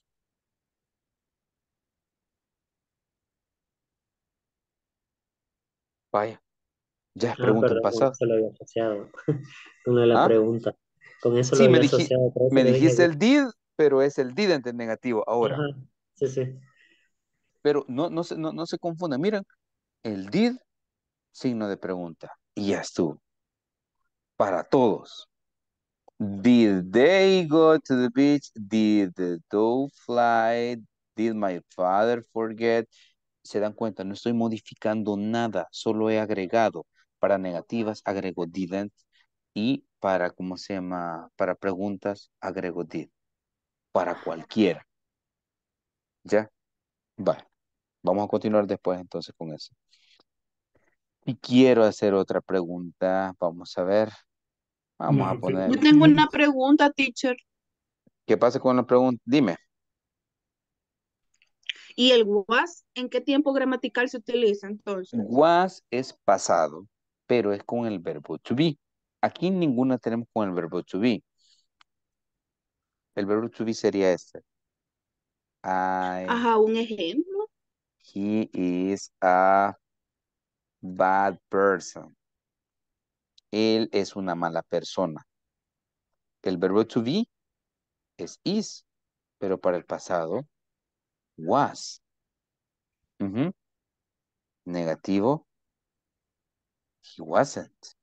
Vaya, ya es ah, pregunta en perdón, con pasado. eso lo había asociado. Con la ¿Ah? pregunta. Con eso lo Sí, me, había diji- asociado, por eso me le dije dijiste did. el did, pero es el didn't en negativo ahora. Ajá, sí, sí. Pero no, no, se, no, no se confundan. Miren, el did, signo de pregunta. Y ya estuvo. Para todos. Did they go to the beach? Did the dove fly? Did my father forget? Se dan cuenta, no estoy modificando nada, solo he agregado. Para negativas agrego didn't y para, ¿cómo se llama? Para preguntas agrego did. Para cualquiera. ¿Ya? Vale. Vamos a continuar después entonces con eso. Y quiero hacer otra pregunta. Vamos a ver. Vamos a La poner. Yo tengo frecuencia. una pregunta, teacher. ¿Qué pasa con la pregunta? Dime. ¿Y el was en qué tiempo gramatical se utiliza entonces? Was es pasado, pero es con el verbo to be. Aquí ninguna tenemos con el verbo to be. El verbo to be sería este. I, Ajá, un ejemplo. he is a bad person. Él es una mala persona. El verbo to be es is, pero para el pasado, was. Ujú. Negativo, he wasn't.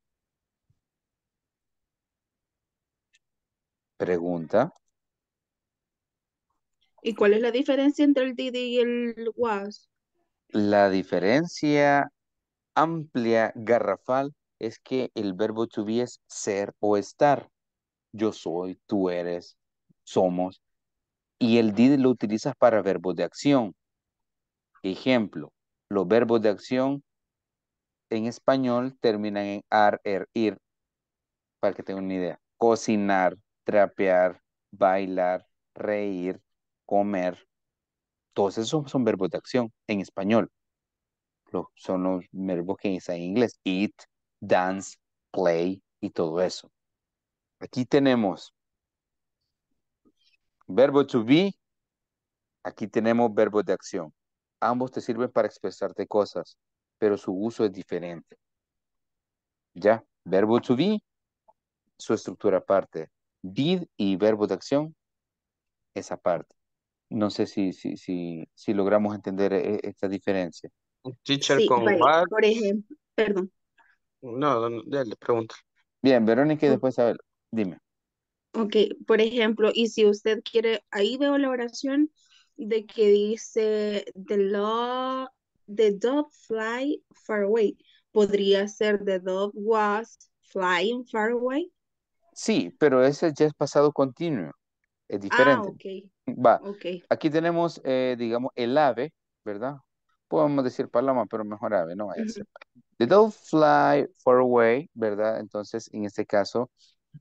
Pregunta. ¿Y cuál es la diferencia entre el did y el was? La diferencia amplia, garrafal, es que el verbo to be es ser o estar. Yo soy, tú eres, somos. Y el did lo utilizas para verbos de acción. Ejemplo, los verbos de acción en español terminan en ar, er, ir, para que tengan una idea. Cocinar, trapear, bailar, reír, comer. Todos esos son, son verbos de acción en español. Lo- son los verbos que están en inglés. Eat, dance, play y todo eso. Aquí tenemos verbo to be. Aquí tenemos verbos de acción. Ambos te sirven para expresarte cosas, pero su uso es diferente. ¿Ya? Verbo to be, su estructura aparte. Did y verbo de acción, esa parte. No sé si, si, si, si logramos entender e- esta diferencia. Teacher Sí, con vaya, what. por ejemplo, perdón. No, no, ya le pregunto. Bien, Verónica, y después a ver, dime. Ok, por ejemplo, y si usted quiere, ahí veo la oración de que dice the law, the dog fly far away. podría ser the dog was flying far away. Sí, pero ese ya es pasado continuo. Es Ah, diferente. ok, Va, ok. aquí tenemos, eh, digamos, el ave, ¿verdad? Podemos decir paloma, pero mejor ave, no vaya a Ujú. ser. The dog fly far away, ¿verdad? Entonces, en este caso,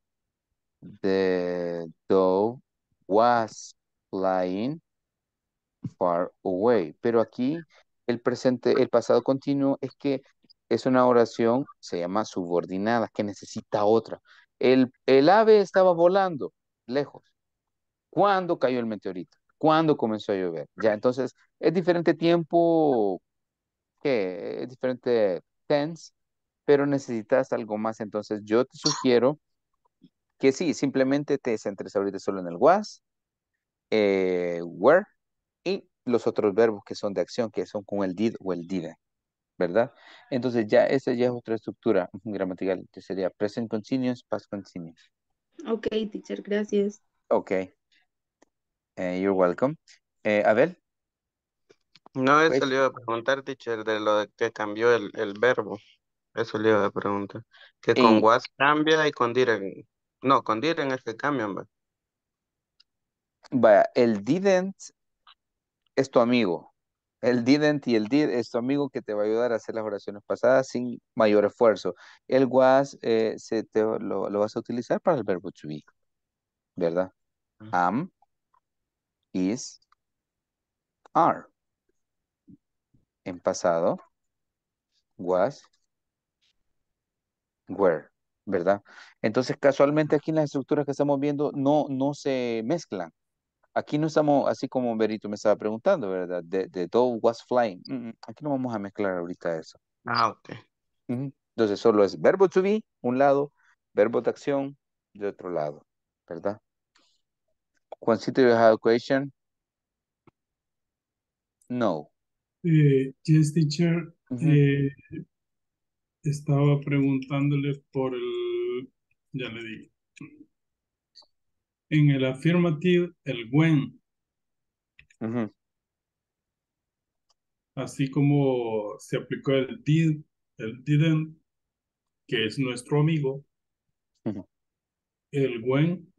the dog was flying far away. Pero aquí el presente, el pasado continuo es que es una oración, se llama subordinada, que necesita otra. El, el ave estaba volando lejos. ¿Cuándo cayó el meteorito? ¿Cuándo comenzó a llover? Ya, entonces es diferente tiempo, que es diferente tense, pero necesitas algo más. Entonces yo te sugiero que sí, simplemente te centres ahorita solo en el was, eh, were y los otros verbos que son de acción, que son con el did o el didn't, ¿verdad? Entonces ya esa ya es otra estructura gramatical, que sería present continuous, past continuous. Ok, teacher, gracias. Ok, eh, you're welcome. Eh, Abel, No, eso pues, le iba a preguntar, teacher, de lo de que cambió el, el verbo. Eso le iba a preguntar. Que con y was cambia y con didn't. No, con didn't es que cambian, ¿va? vaya, el didn't es tu amigo. El didn't y el did es tu amigo que te va a ayudar a hacer las oraciones pasadas sin mayor esfuerzo. El was eh, se te, lo, lo vas a utilizar para el verbo to be, ¿verdad? Am, is, are. En pasado, was, were, ¿verdad? Entonces, casualmente aquí en las estructuras que estamos viendo no, no se mezclan. Aquí no estamos, así como Berito me estaba preguntando, ¿verdad? The, the dog was flying. Mm, mm, aquí no vamos a mezclar ahorita eso. Ah, ok. Ujú. Entonces solo es verbo to be, un lado, verbo de acción, de otro lado, ¿verdad? Juancito, you have a question? No. Eh, yes, teacher. Ujú, Eh, estaba preguntándole por el, ya le digo, en el affirmative, el when, ujú, así como se aplicó el did, el didn't, que es nuestro amigo, ujú. el when,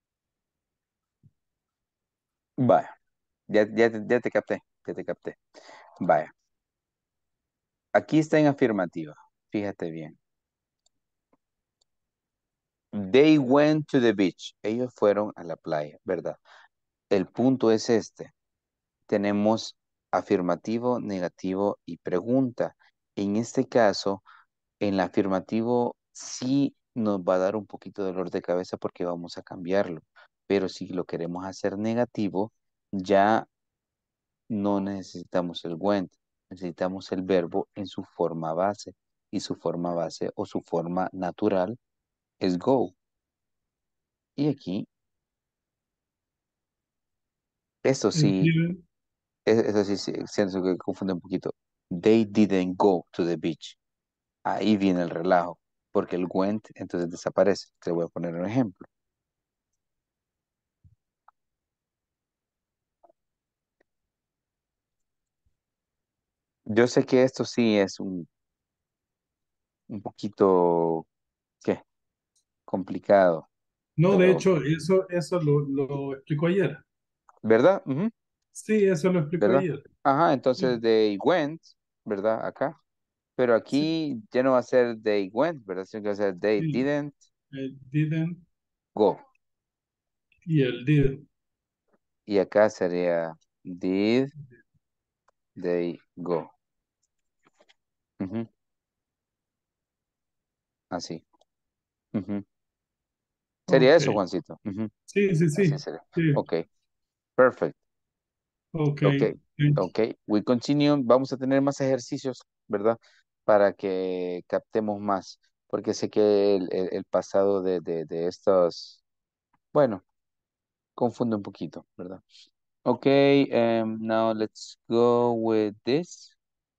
Vaya, ya, ya, te- ya te capté, ya te capté. Vaya, aquí está en afirmativa, fíjate bien. They went to the beach. Ellos fueron a la playa, ¿verdad? El punto es este. Tenemos afirmativo, negativo y pregunta. En este caso, en el afirmativo sí nos va a dar un poquito de dolor de cabeza porque vamos a cambiarlo. Pero si lo queremos hacer negativo, ya no necesitamos el went, necesitamos el verbo en su forma base. Y su forma base o su forma natural es go. Y aquí, esto el sí, didn't, e- eso sí, sí, siento que confunde un poquito. They didn't go to the beach. Ahí viene el relajo, porque el went entonces desaparece. Te voy a poner un ejemplo. Yo sé que esto sí es un, un poquito, ¿qué? Complicado, no, de pero, hecho, eso, eso lo, lo explicó ayer. ¿verdad? Ujú, Sí, eso lo explicó ¿verdad? ayer. Ajá, Sí, entonces they went, ¿verdad? Acá. Pero sí, aquí ya no va a ser they went, ¿verdad? Sino que va a ser they sí. didn't El didn't go. y el did. Y acá sería did they go. Ujú, así. Ujú. Sería Ok. eso, Juancito. Ujú, Sí, sí, así sí. sería. Sí. Ok, perfect. Ok. Ok, Thank you. ok. We continue. Vamos a tener más ejercicios, ¿verdad? Para que captemos más. Porque sé que el, el- el pasado de, de, de estos, bueno, confunde un poquito, ¿verdad? Ok, um, now let's go with this.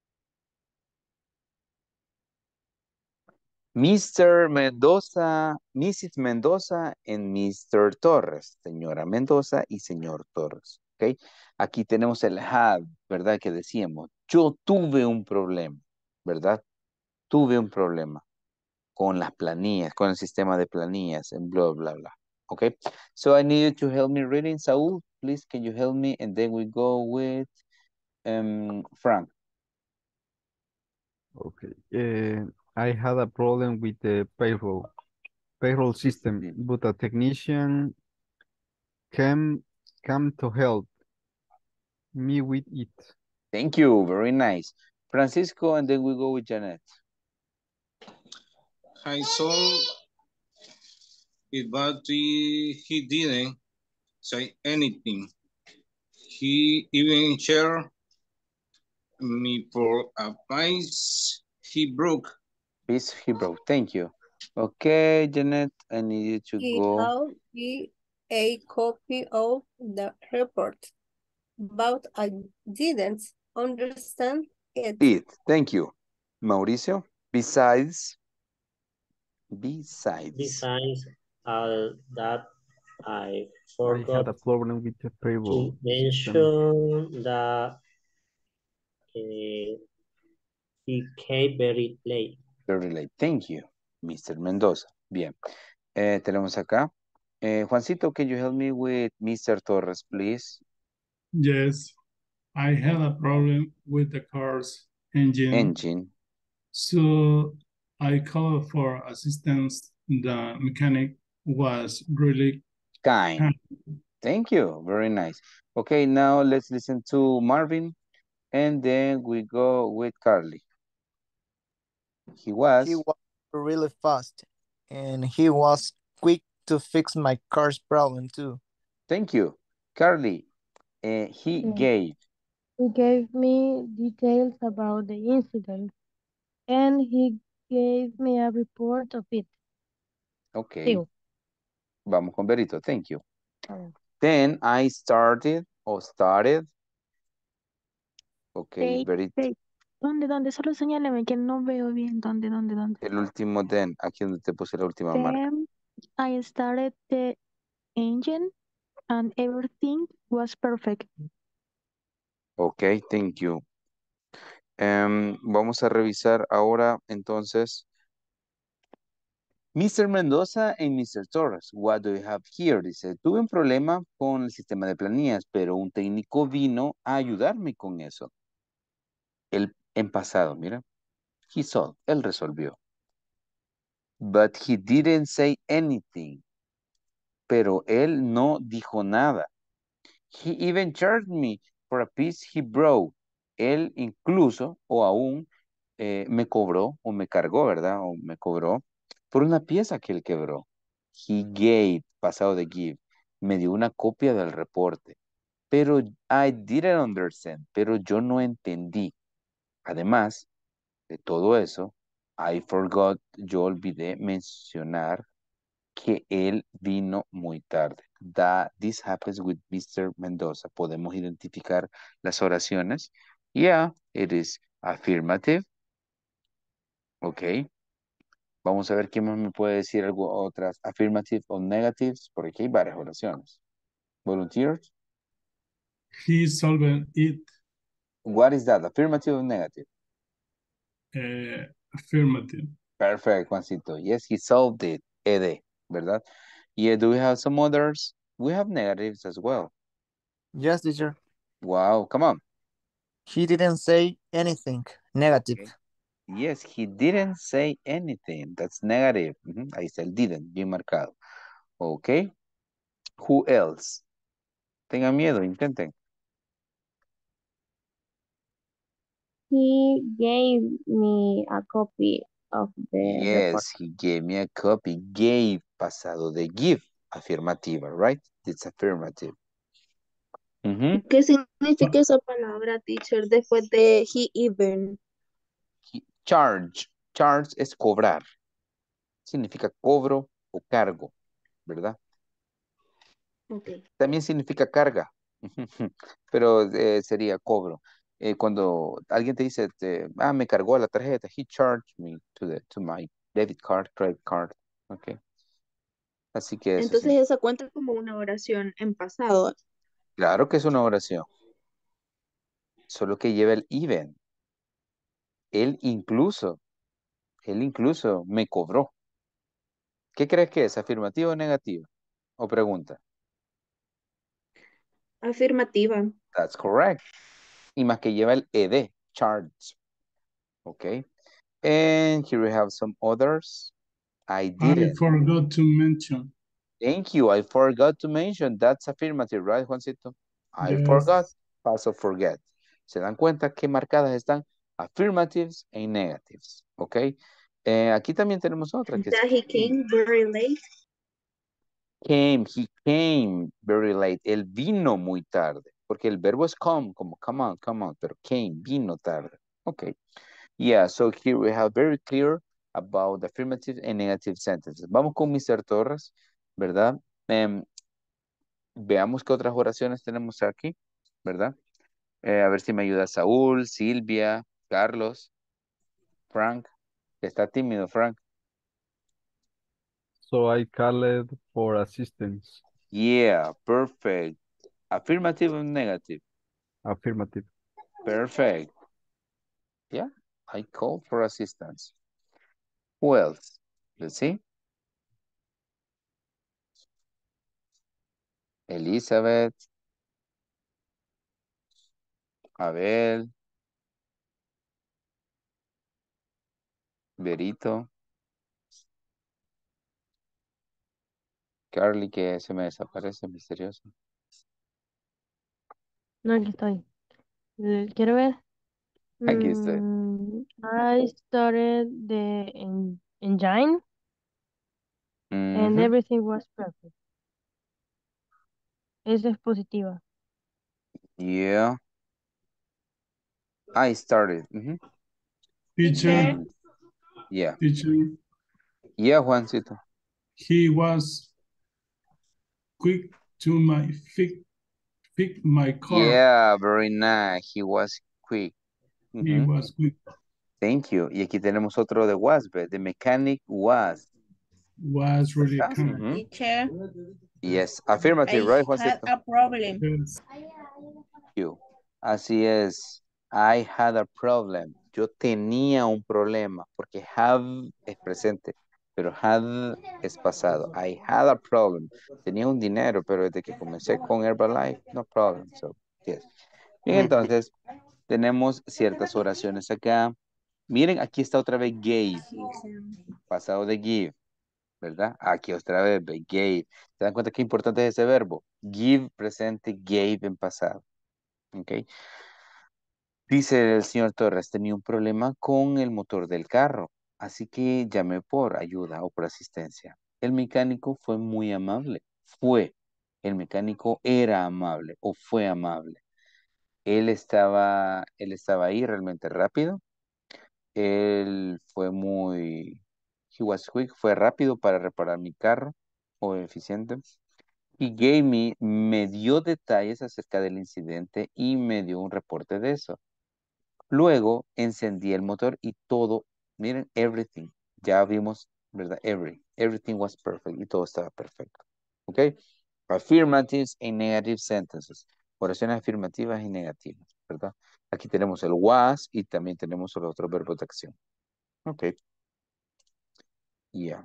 mister Mendoza, missus Mendoza and mister Torres, señora Mendoza y señor Torres, ¿ok? Aquí tenemos el had, ¿verdad? Que decíamos, yo tuve un problema, ¿verdad? tuve un problema con las planillas, con el sistema de planillas, and blah, blah, blah. Okay, so I need you to help me reading. Saul, please, can you help me? And then we go with um, Frank. Okay. Uh, I had a problem with the payroll payroll system, Discipline. but a technician came came to help me with it. Thank you, very nice. Francisco, and then we go with Janet. I saw it, but he, he didn't say anything. He even shared me for a piece he broke. Piece he broke. Thank you. Okay, Janet, I need you to He go. had me a copy of the report, but I didn't understand it. It. Thank you. Mauricio, besides, besides. Besides all that, I I had forgot a problem with the to payroll system. mention that uh, he came very late. Very late. Thank you, mister Mendoza. Bien. Eh, tenemos acá. Eh, Juancito, can you help me with mister Torres, please? Yes, I had a problem with the car's engine. Engine. So I called for assistance. The mechanic was really Kind. kind. Thank you. Very nice. Okay, now let's listen to Marvin. And then we go with Carly. He was. He was really fast, and he was quick to fix my car's problem too. Thank you. Carly, uh, he Okay. gave. He gave me details about the incident and he gave me a report of it. Okay. Sigo. Vamos con Berito. Thank you. A ver. Then I started or started. Okay, Hey, Berito. hey, ¿dónde, dónde? Solo señálame que no veo bien. ¿Dónde, dónde, dónde? El último then. Aquí donde te puse la última marca. Then I started the engine and everything was perfect. Ok, thank you. Em, vamos a revisar ahora entonces. mister Mendoza y mister Torres, what do you have here? Dice, tuve un problema con el sistema de planillas, pero un técnico vino a ayudarme con eso. El, en pasado, mira. He solved, él resolvió. But he didn't say anything. Pero él no dijo nada. He even charged me for a piece he broke. Él incluso o aún eh, me cobró o me cargó, ¿verdad? O me cobró por una pieza que él quebró. He gave, pasado de give, me dio una copia del reporte. Pero I didn't understand, pero yo no entendí. Además de todo eso, I forgot, yo olvidé mencionar que él vino muy tarde. That this happens with mister Mendoza. Podemos identificar las oraciones. Yeah, it is affirmative. Ok. Vamos a ver quién más me puede decir algo, otras affirmative o negatives, porque aquí hay varias oraciones. Volunteers. He solved it. What is that? Affirmative or negative? Uh, affirmative. Perfect, Juancito. Yes, he solved it. Ed, ¿verdad? Yeah, do we have some others? We have negatives as well. Yes, teacher. Wow, come on. He didn't say anything. Negative. Okay. Yes, he didn't say anything. That's negative. Ujú, ahí está el didn't, bien marcado. Ok. Who else? Tengan miedo, intenten. He gave me a copy of the report. Yes, he gave me a copy. Gave, pasado de give. Afirmativa, right? It's affirmative. Ujú. ¿Qué significa esa palabra, teacher, después de he even? He- Charge. Charge es cobrar. Significa cobro o cargo, ¿verdad? Okay. También significa carga, pero eh, sería cobro. Eh, cuando alguien te dice, te- ah, me cargó la tarjeta, he charged me to, the, to my debit card, credit card. Ok. Así que eso sí. Entonces esa cuenta como una oración en pasado. Claro que es una oración. Solo que lleva el even. Él incluso. Él incluso me cobró. ¿Qué crees que es? ¿Afirmativa o negativa? ¿O pregunta? Afirmativa. That's correct. Y más que lleva el ed, charged. Okay. And here we have some others. I I didn't. forgot to mention. Thank you. I forgot to mention. That's affirmative, right, Juancito? I Yes. forgot. Paso forget. ¿Se dan cuenta que marcadas están affirmatives y negatives? ¿Ok? Eh, aquí también tenemos otra que es That he came very late. came. He came very late. Él vino muy tarde. Porque el verbo es come, como come on, come on. Pero came, vino tarde. Ok. Yeah, so here we have very clear about the affirmative and negative sentences. Vamos con mister Torres, ¿verdad? Em, veamos qué otras oraciones tenemos aquí, ¿verdad? Eh, a ver si me ayuda Saúl, Silvia, Carlos, Frank. Está tímido, Frank. So I called for assistance. Yeah, perfect. Affirmative and negative. Affirmative. Perfect. Yeah, I called for assistance. Who else? Let's see. Elizabeth. Abel. Berito. Carly, que se me desaparece misterioso. No, aquí estoy. Eh, ¿Quiero ver? Aquí estoy. Mm, I started the en- engine and Mhm. everything was perfect. Esa es positiva. Yeah. I started. Mhm. Teacher, And yeah. teacher, Yeah, Juancito. he was quick to my fix, fix my car. Yeah, very nice. He was quick. He Mhm. was quick. Thank you. Y aquí tenemos otro de was, but the mechanic was. Was really ¿Verdad? kind. Mhm. Teacher, Yes, affirmative, I right, had Juancito? a problem. Yes. You. Así es. I had a problem. Yo tenía un problema, porque have es presente, pero had es pasado. I had a problem. Tenía un dinero, pero desde que comencé con Herbalife, no problem. So, yes. Bien, entonces, tenemos ciertas oraciones acá. Miren, aquí está otra vez gave, pasado de give, ¿verdad? Aquí otra vez, ve, gave. ¿Se dan cuenta qué importante es ese verbo? Give presente, gave en pasado. ¿Ok? Dice el señor Torres, tenía un problema con el motor del carro, así que llamé por ayuda o por asistencia. El mecánico fue muy amable. Fue. El mecánico era amable o fue amable. Él estaba, él estaba ahí realmente rápido. Él fue muy, he was quick, fue rápido para reparar mi carro o eficiente. He gave me, me dio detalles acerca del incidente y me dio un reporte de eso. Luego encendí el motor y todo, miren, everything. Ya vimos, ¿verdad? Every, everything was perfect y todo estaba perfecto. ¿Ok? Affirmatives y negative sentences. Oraciones afirmativas y negativas, ¿verdad? Aquí tenemos el was y también tenemos los otros verbos de acción. Ok. Yeah.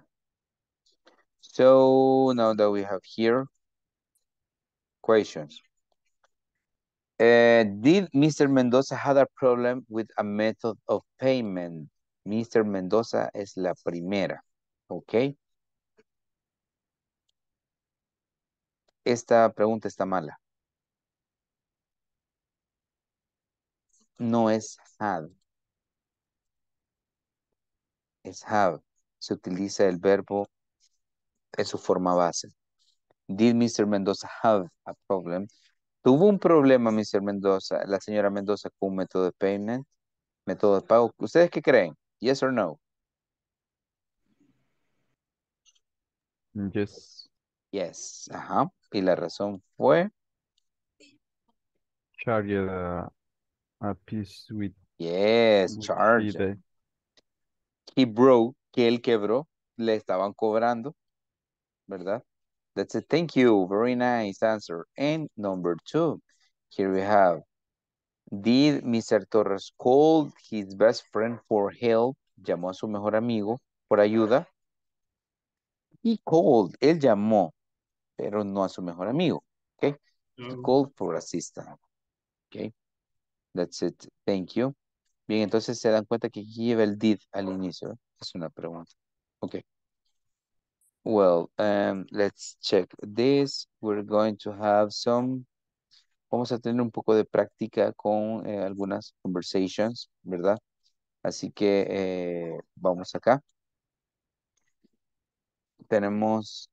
So now that we have here questions. Uh, did Mister Mendoza had a problem with a method of payment? Mister Mendoza es la primera. Ok. Esta pregunta está mala. No es had. Es have. Se utiliza el verbo en su forma base. Did Mister Mendoza have a problem? ¿Tuvo un problema, Mister Mendoza, la señora Mendoza, con un método de payment? Método de pago. ¿Ustedes qué creen? Yes or no? Yes. Yes. Ajá. Y la razón fue. Charged a, a piece with, Yes, with charge. the He broke, que él quebró. Le estaban cobrando. ¿Verdad? That's it. Thank you. Very nice answer. And number two. Here we have. Did Mister Torres call his best friend for help llamó a su mejor amigo por ayuda. He called, él llamó, pero no a su mejor amigo. Okay. He Oh, called for assistance. Okay. That's it. Thank you. Bien, entonces se dan cuenta que aquí lleva el did al inicio. ¿Eh? Es una pregunta. Okay. Well, um, let's check this. We're going to have some. Vamos a tener un poco de práctica con eh, algunas conversations, ¿verdad? Así que eh, vamos acá. Tenemos.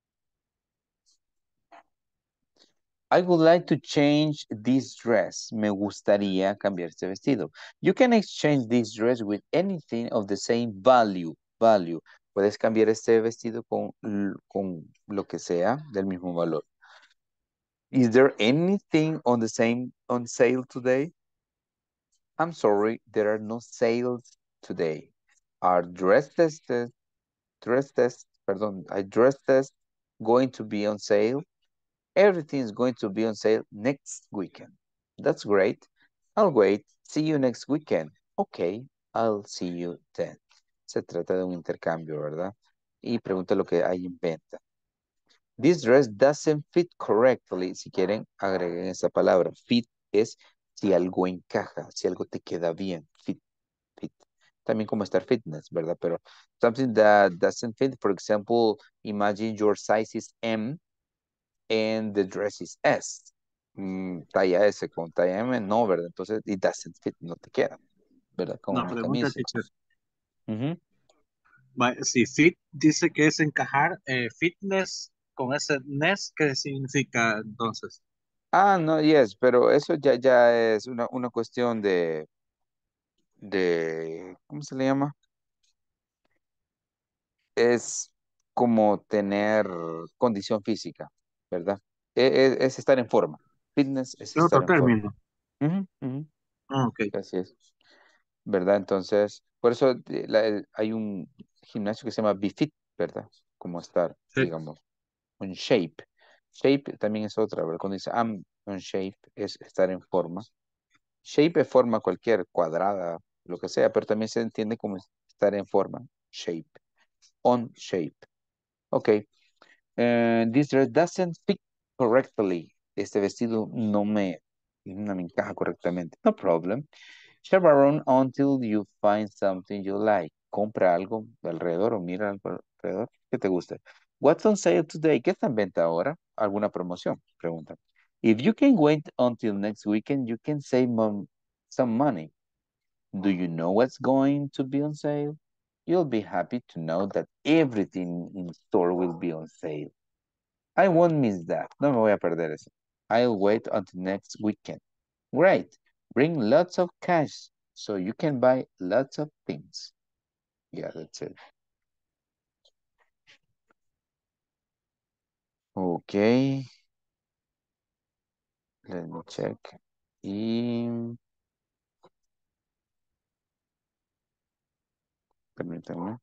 I would like to change this dress. Me gustaría cambiar este vestido. You can exchange this dress with anything of the same value. Value. Puedes cambiar este vestido con, l- con lo que sea del mismo valor. Is there anything on the same on sale today? I'm sorry, there are no sales today. Are dress tested, dress tests, pardon, are dress tests going to be on sale? Everything is going to be on sale next weekend. That's great. I'll wait. See you next weekend. Okay, I'll see you then. Se trata de un intercambio, ¿verdad? Y pregunta lo que hay en venta. This dress doesn't fit correctly. Si quieren, agreguen esa palabra. Fit es si algo encaja, si algo te queda bien. Fit, fit. También como estar fitness, ¿verdad? Pero something that doesn't fit, for example, imagine your size is M and the dress is S. Mm, talla S con talla M, no, ¿verdad? Entonces, it doesn't fit, no te queda, ¿verdad? Como Una una pregunta, camisa. teacher. Ujú. Va, si fit dice que es encajar, eh, fitness con ese ness, ¿qué significa entonces? Ah, no, yes, pero eso ya, ya es una, una cuestión de, de, ¿cómo se le llama? Es como tener condición física, ¿verdad? E- e- Es, estar en forma. Fitness es Es estar otro en forma. término. Ujú, ujú. Ah, ok. Así es, ¿verdad? Entonces, por eso eh, la- el- hay un gimnasio que se llama BeFit, ¿verdad? Como estar, Sí. digamos, on shape. Shape también es otra, ¿verdad? Cuando dice I'm on shape, es estar en forma. Shape es forma cualquier, cuadrada, lo que sea, pero también se entiende como estar en forma. Shape. On shape. Ok. Eh, this dress doesn't fit correctly. Este vestido no me, no me encaja correctamente. No problem. Shop around until you find something you like. Compra algo alrededor o mira algo alrededor que te guste. What's on sale today? ¿Qué está en venta ahora? ¿Alguna promoción? Pregunta. If you can wait until next weekend, you can save mon- some money. Do you know what's going to be on sale? You'll be happy to know that everything in store will be on sale. I won't miss that. No me voy a perder eso. I'll wait until next weekend. Great. Bring lots of cash so you can buy lots of things. Yeah, that's it. Okay. Let me check. Y... Permítanme.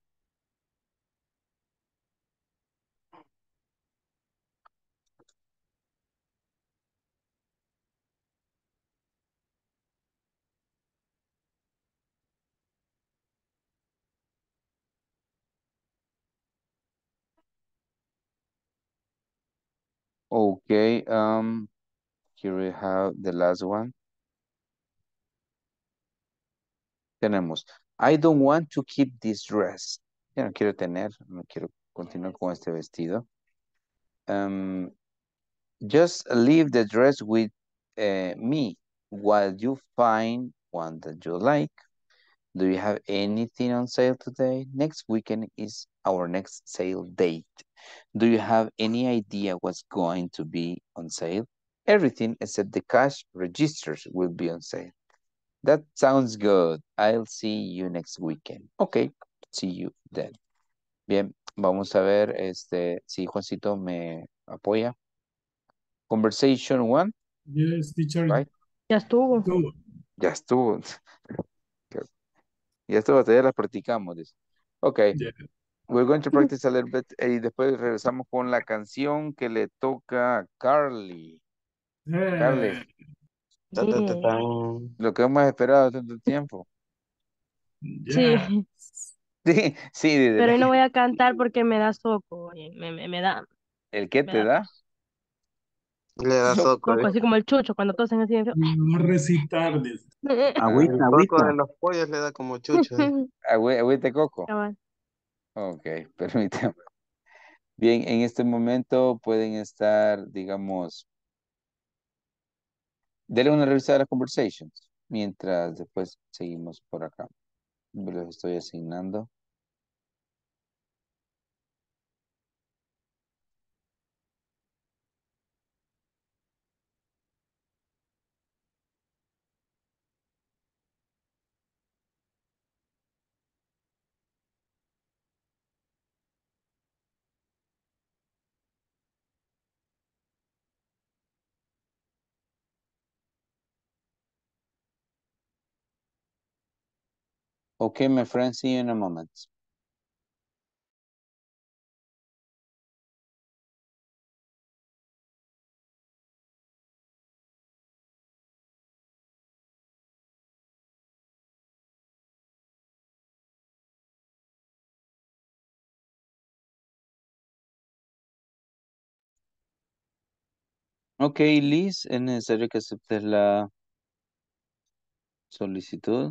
Okay. Um, here we have the last one. Tenemos. I don't want to keep this dress. Ya no quiero tener, no quiero continuar con este vestido. Um, just leave the dress with uh, me while you find one that you like. Do you have anything on sale today? Next weekend is our next sale date. Do you have any idea what's going to be on sale? Everything except the cash registers will be on sale. That sounds good. I'll see you next weekend. Okay, see you then. Bien, vamos a ver este, si Juancito me apoya. Conversation one, yes, teacher. right? Ya estuvo. Go. Ya estuvo. Ya estuvo, ya la practicamos. Dice. Ok, Yeah. we're going to practice a little bit y después regresamos con la canción que le toca a Carly. Carly, Eh, Ta, ta, ta, Eh, tan. lo que hemos esperado tanto tiempo. Sí, Yeah. Sí, sí, dice pero la- hoy no voy a cantar porque me da soco, oye, me, me, me da, ¿El qué me te da da? Le da So- soco, soco, ¿eh? así como el chucho cuando tosen así. de No a recitar, dice. Ah, El Agüita, coco de agüita. los pollos le da como chucho, ¿eh? agüe- agüite coco. Cabal. Ok, permítame. Bien, en este momento pueden estar, digamos, denle una revisada a las conversations, mientras después seguimos por acá. Los estoy asignando. Okay, my friend, see you in a moment. Ok, Liz, es necesario que aceptes la solicitud.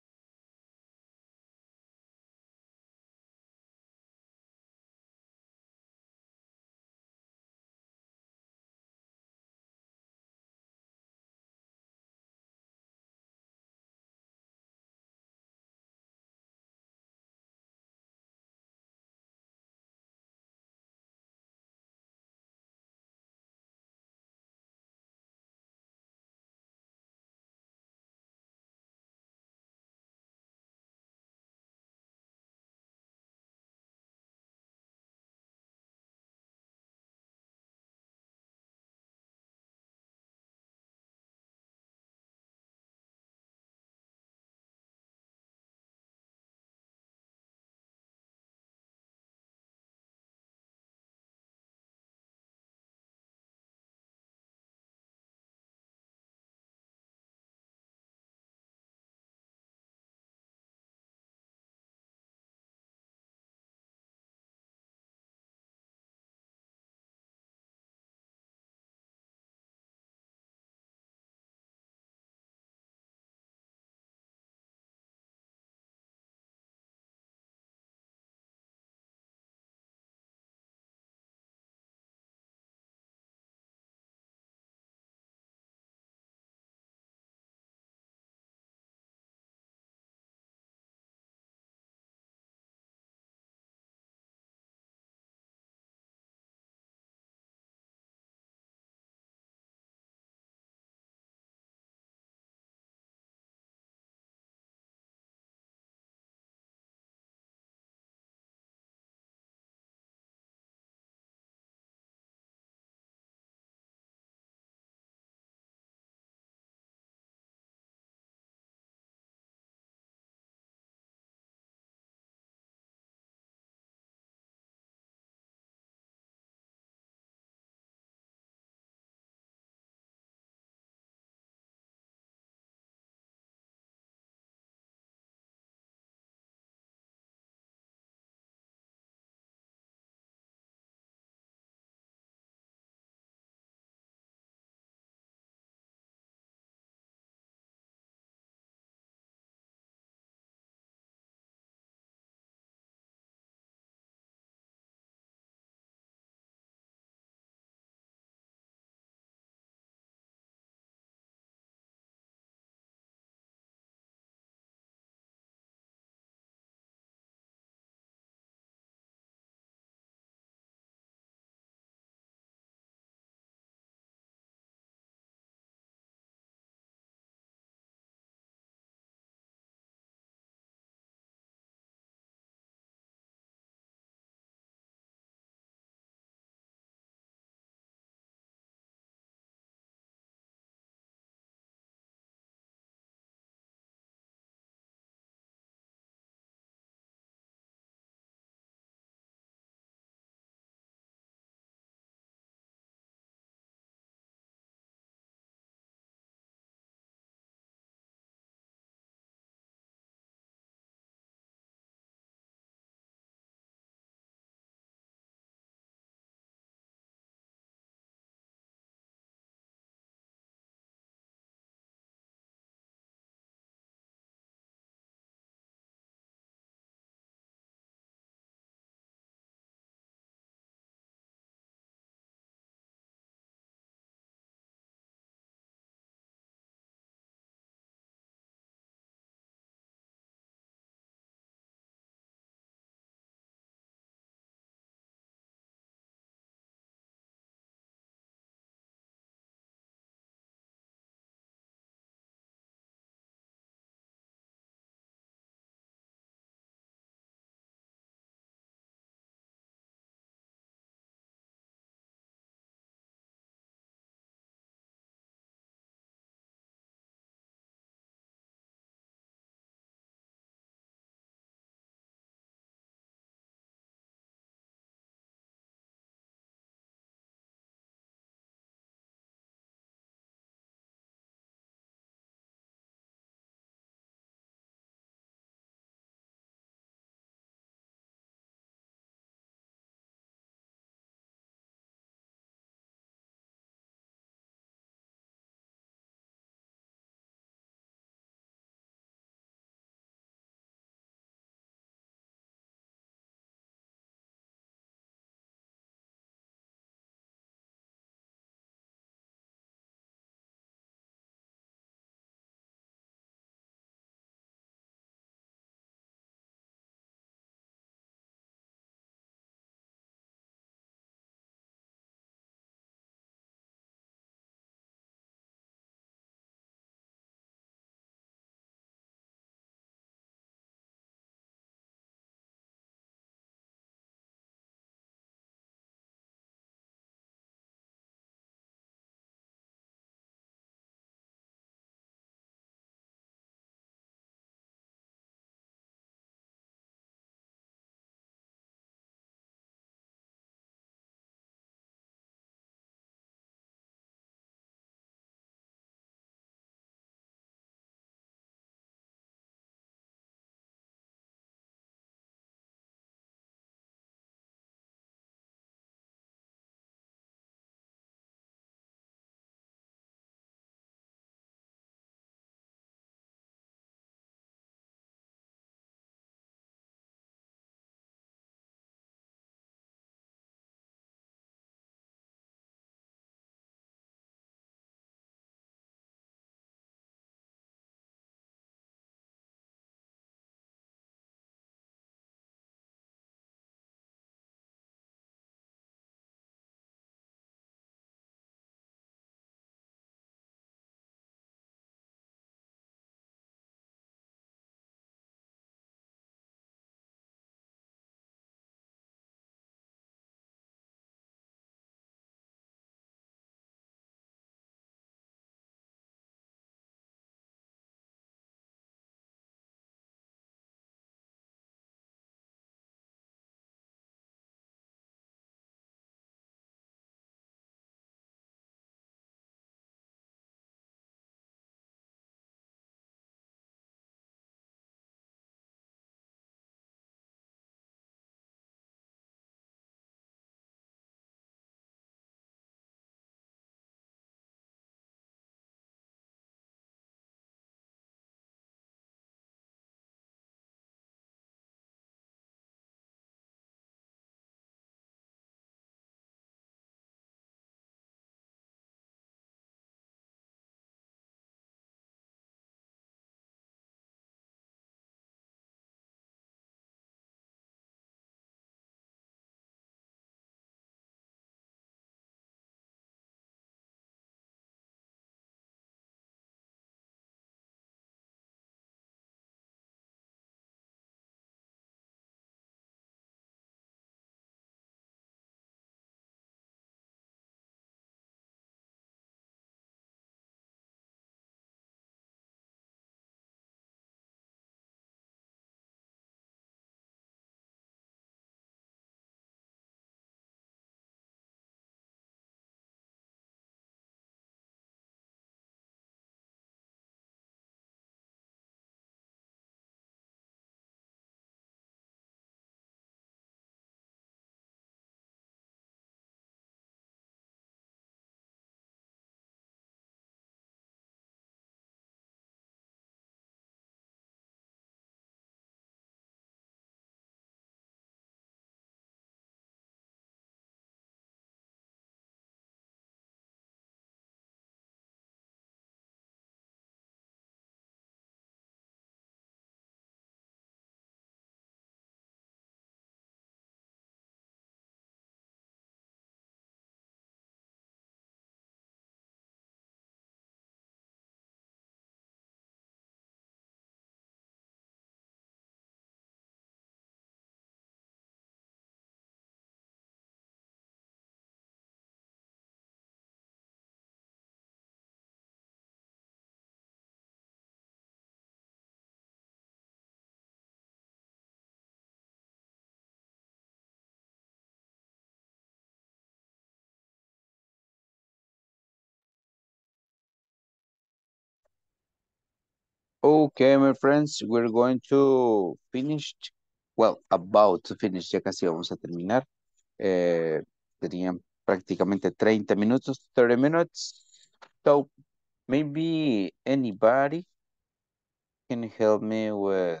Okay, my friends, we're going to finish, well, about to finish, ya casi vamos a terminar. Eh, tenían prácticamente treinta minutos, thirty minutes. So maybe anybody can help me with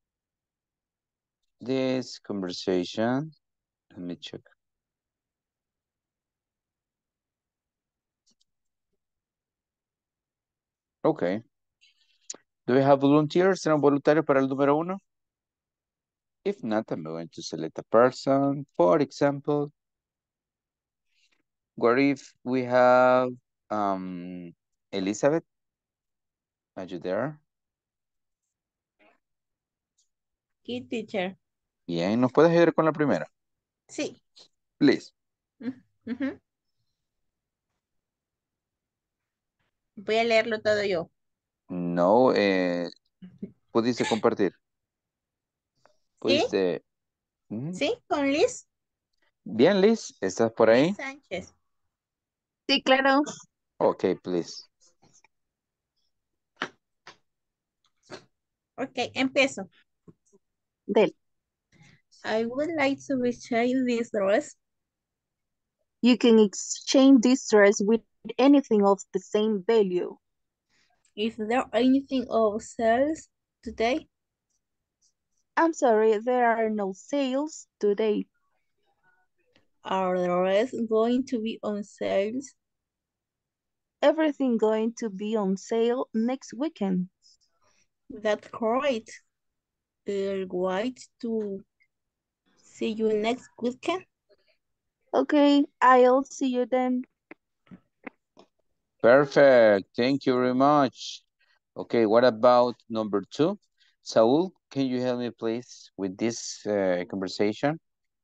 this conversation. Let me check. Okay. Do we have volunteers? ¿Tenemos voluntarios para el número uno? If not, I'm going to select a person. For example, what if we have um, Elizabeth? Are you there? Key teacher. Bien, ¿nos puedes ayudar con la primera? Sí. Please. Mm, ujú. Voy a leerlo todo yo. No, eh, ¿pudiste compartir? ¿Sí? ¿Pudiste? Mm. ¿Sí? ¿Con Liz? Bien, Liz, ¿estás por Liz ahí? Sánchez. Sí, claro. Okay, please. Ok, empiezo. Del. I would like to return this dress. You can exchange this dress with anything of the same value. Is there anything of sales today? I'm sorry, there are no sales today. Are the rest going to be on sales? Everything going to be on sale next weekend. That's great. We're going to see you next weekend. Okay, I'll see you then. Perfect. Thank you very much. Okay, what about number two? Saul, can you help me please with this uh, conversation?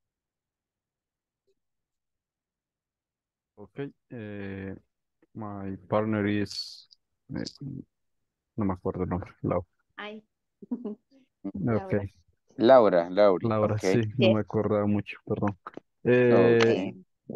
Okay. eh, my partner is, eh, no me acuerdo el nombre. Lau- Ay. Ok. Laura, Laura, Laura, okay. sí, no Yes. me acordaba mucho, perdón. Eh, Okay.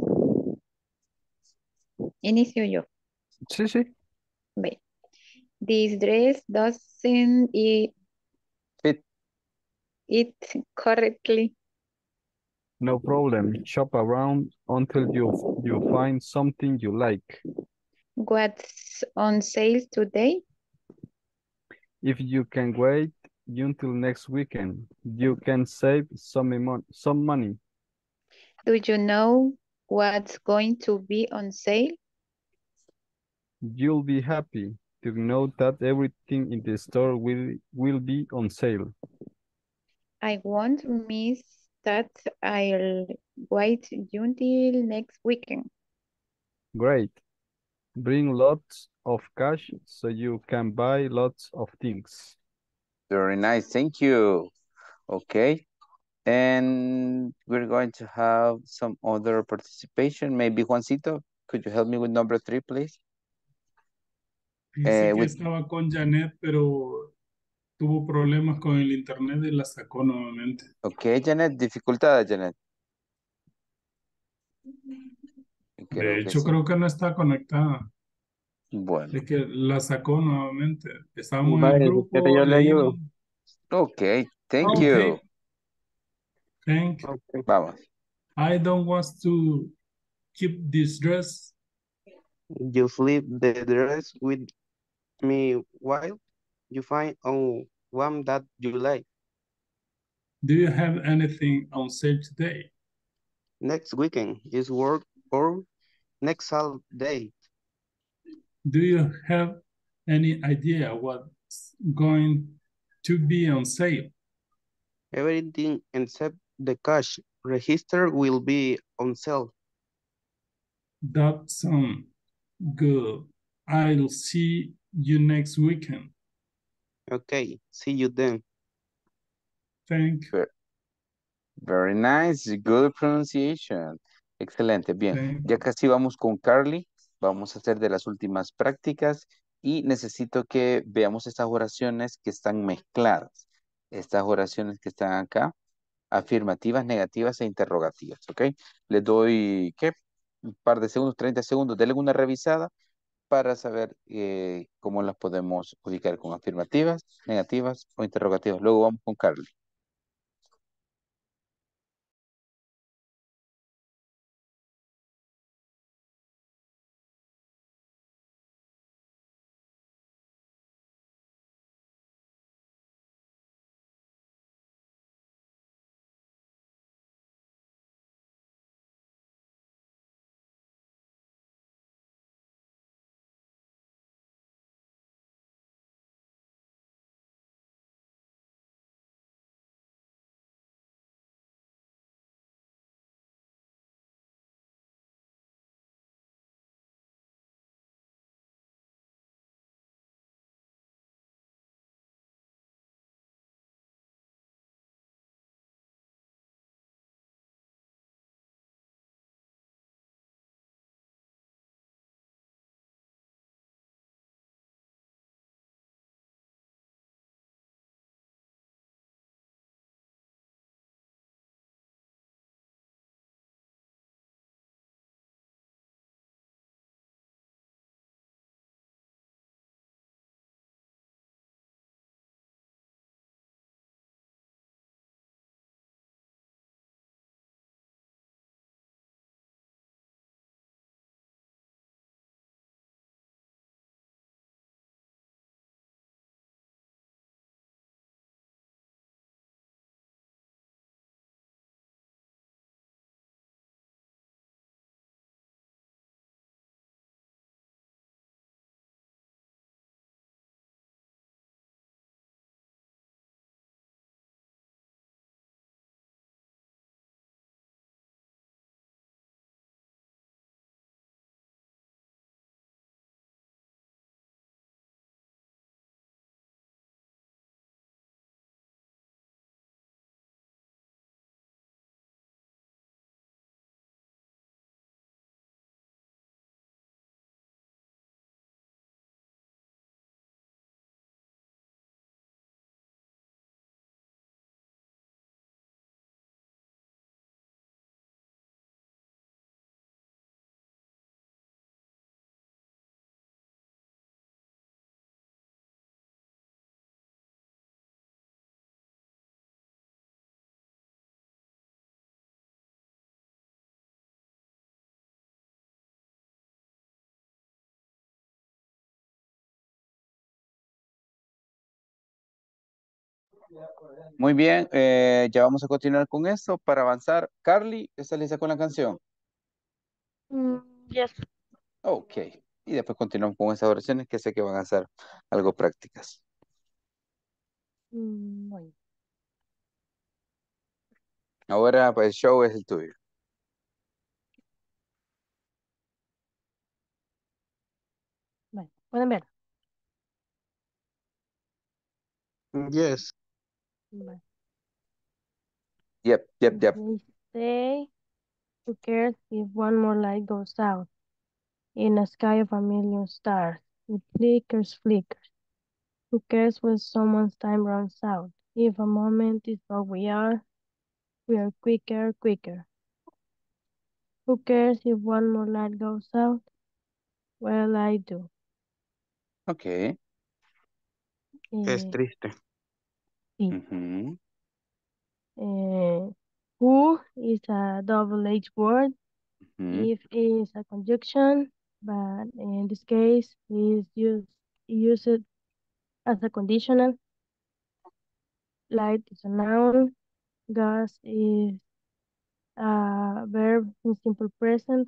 Inicio yo. sí, sí. Ve. This dress doesn't it, Fit. it correctly. No problem. Shop around until you you find something you like. What's on sale today? If you can wait until next weekend, you can save some mon some money. Do you know what's going to be on sale? You'll be happy to know that everything in the store will will be on sale. I won't miss that. I'll wait until next weekend. Great. Bring lots of cash so you can buy lots of things. Very nice, thank you. Okay. And we're going to have some other participation. Maybe Juancito, could you help me with number three, please? Fíjese Eh, que with, estaba con Janet, pero tuvo problemas con el internet y la sacó nuevamente. ok, Janet, dificultades, Janet. Creo De que hecho, sí. creo que no está conectada. Bueno. Es que la sacó nuevamente. Estábamos en el Vaya, si quiere grupo, yo le ayudo. leímos. Ok, thank Ok. you. Thank. Okay. Vamos. I don't want to keep this dress. You flip the dress with me while you find on one that you like. Do you have anything on sale today? Next weekend is work or next Saturday. Do you have any idea what's going to be on sale? Everything except the cash register will be on sale. That sounds good. I'll see you next weekend. Okay, see you then. Thank you. Very nice, good pronunciation. Excelente, bien. Thank Ya casi vamos con Carly. Vamos a hacer de las últimas prácticas y necesito que veamos estas oraciones que están mezcladas. Estas oraciones que están acá, afirmativas, negativas e interrogativas, ¿ok? Les doy, ¿qué? Un par de segundos, treinta segundos, denle una revisada para saber eh, cómo las podemos ubicar con afirmativas, negativas o interrogativas. Luego vamos con Carly. Muy bien, eh, ya vamos a continuar con esto para avanzar. Carly, ¿estás lista con la canción? Mm, yes. Ok. Y después continuamos con esas oraciones que sé que van a ser algo prácticas. Mm, bueno. Ahora, pues, el show es el tuyo. Bueno, pueden ver. Yes. Bueno. Yep, yep, yep. They say, who cares if one more light goes out in a sky of a million stars? It flickers, flickers. Who cares when someone's time runs out? If a moment is all we are, we are quicker, quicker. Who cares if one more light goes out? Well, I do. Ok. Es Eh, triste. sí. Ujú. Eh, who is a double-edged word. Ujú. If is a conjunction, but in this case, is used use it as a conditional. Light is a noun. Gas is a verb in simple present.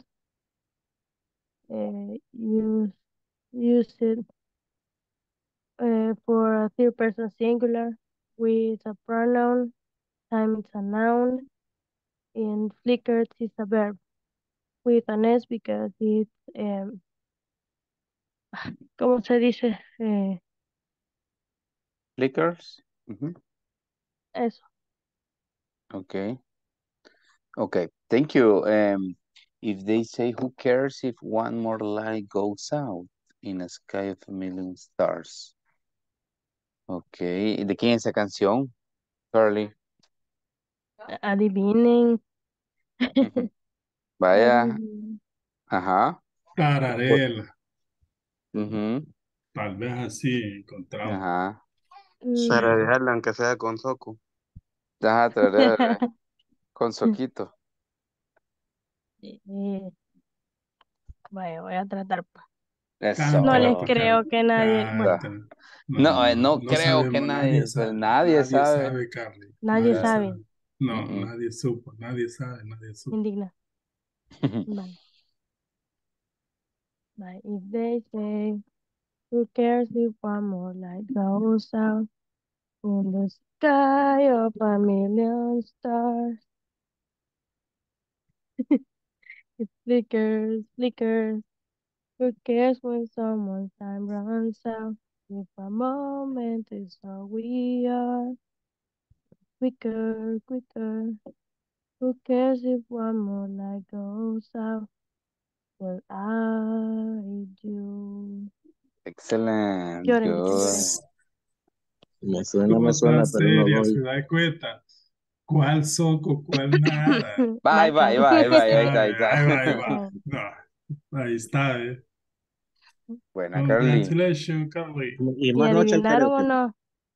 Uh, use use it uh, for a third person singular with a pronoun. Time is a noun. And flickers is a verb with an S because it's um, ¿cómo se dice? Eh, Flickers. Ujú. eso. Okay. Okay. Thank you. Um, if they say, who cares if one more light goes out in a sky of a million stars? Okay. ¿De quién es esa canción, Carly? Adivinen. Ujú. Vaya. Adivinen. Ajá. Tararela. Ujú. Tal vez así encontramos. Ajá. Para Mm, dejarla aunque sea con soco. Ajá, tratar de- con soquito. eh, vaya, voy a tratar, pues. No Cántela, les Eso. pues, creo Carly. que nadie, bueno, Cántela. No, No, eh, no, no no creo que sabemos, nadie nadie, pero sabe. nadie Nadie sabe. sabe, Carly. nadie Nadie sabe. sabe. No, Mm, mm. nadie supo, nadie sabe, nadie supo. Indigna. Vale, vale. If they say, who cares if one more light goes out in the sky of a million stars? It flickers, flickers. Who cares when someone's time runs out? If a moment is all we are, quicker, quicker. Who cares if one more light goes out? Well, I do. Excellent. Llórele, Good. llórele. Me suena, me Cosa suena, pero no seria, se doy. da cuenta. ¿Cuál soco, cuál nada? Bye, Marca. bye, bye, Ahí bye. Ahí está, está, ahí ve, ahí va, ahí está. va. Ay, No, ahí está, eh. Buena, Carly. Congratulations, Carly. Y ¿Y más noche el adivinaron o karaoke. no?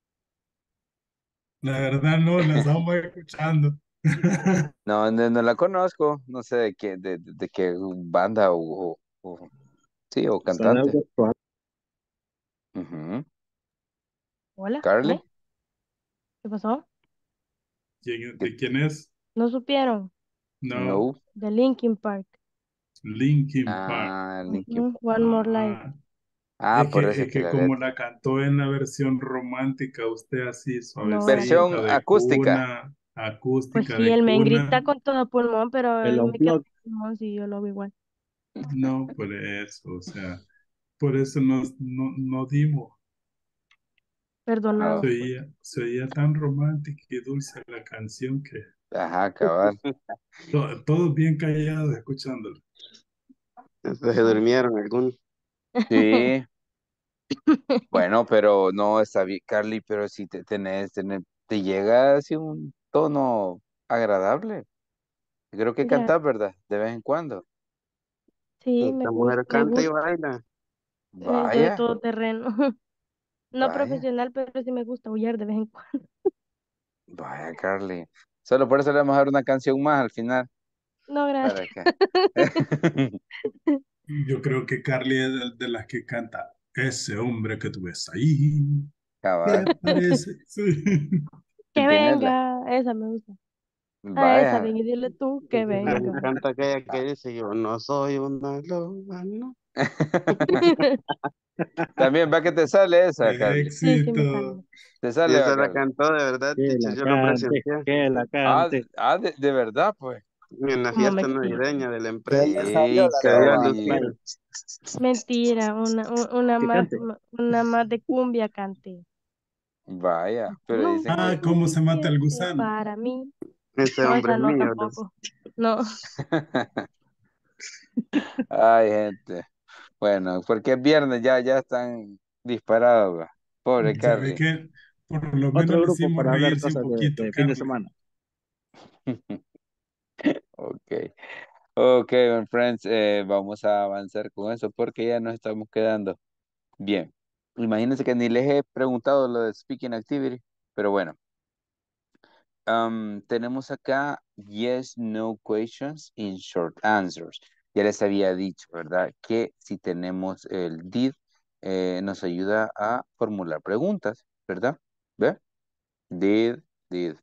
La verdad no, la estamos escuchando. No, no, no la conozco. No sé de qué, de, de, de qué banda o, o- o- sí, o Son cantante. algo actual. Ujú. Hola, Carly. ¿eh? ¿Qué pasó? ¿Quién- ¿De quién es? ¿No supieron? No, No. De Linkin Park. Linkin Park. Ah, Linkin Ujú, One More Light. Ah, Ah, es por que, eso es que que la como letra. la cantó en la versión romántica, usted así No, la can- suavecita, Versión de acústica. cuna, Pues acústica sí, de el men grita cuna. con todo pulmón, pero El él me queda unplug. pulmón si yo lo hago igual. No, por eso, o sea, por eso nos, no, no dimos. Ah, Perdonado. Se pues. oía, se oía tan romántica y dulce la canción que Ajá, cabal. to- todos bien callados escuchándola. Hasta se durmieron algunos. Sí. Bueno, pero no está bien, Carly, pero si te tenés, tenés- te llega así un tono agradable. Creo que Gra- cantás, ¿verdad? De vez en cuando. Sí, me Esta gusta, mujer me canta y gusta. baila. Eh, soy Vaya, todoterreno. No vaya, profesional, pero sí me gusta huyar de vez en cuando. vaya, Carly. Solo por eso le vamos a dar una canción más al final. No, ¿Para gracias. qué? Yo creo que Carly es de, de las que canta ese hombre que tú ves ahí. ¿Qué Cabal. parece? Sí. Que Sin tenerla. venga. Esa me gusta. A esa, Vaya. ven y dile tú que Me venga. encanta aquella que dice yo no soy una loba, no. También va que te sale esa, Carly. Sí, sí me Éxito. sale. Te Y sale, va, esa la Carly. cantó de verdad, Que teacher, la yo lo cante, presencié que la Ah, cante. ah, de, de verdad, pues. en la Como fiesta mentira. navideña de la ¿Qué le empresa. salió Ey, la Se dio a loba? Carly. lucir. Mentira. Una, un- una Que más, cante. una más de cumbia canté. Vaya, pero dicen Nunca Ah, que... ¿cómo se mata el suficiente gusano? para mí. Ese No, hombre esa es no mío. tampoco. No. Ay, gente. Bueno, porque es viernes, ya, ya están disparados, va. Pobre ¿Sabe Carly. qué? Por lo menos Otro le grupo hicimos para hablar reírse un cosas de, poquito, de fin de Carly. semana. Ok. Ok, my friends, eh, vamos a avanzar con eso porque ya nos estamos quedando. Bien. Imagínense que ni les he preguntado lo de speaking activity, pero bueno. Am, tenemos acá yes, no questions in short answers. Ya les había dicho, ¿verdad? Que si tenemos el did, eh, nos ayuda a formular preguntas, ¿verdad? ¿Ve? Did, did.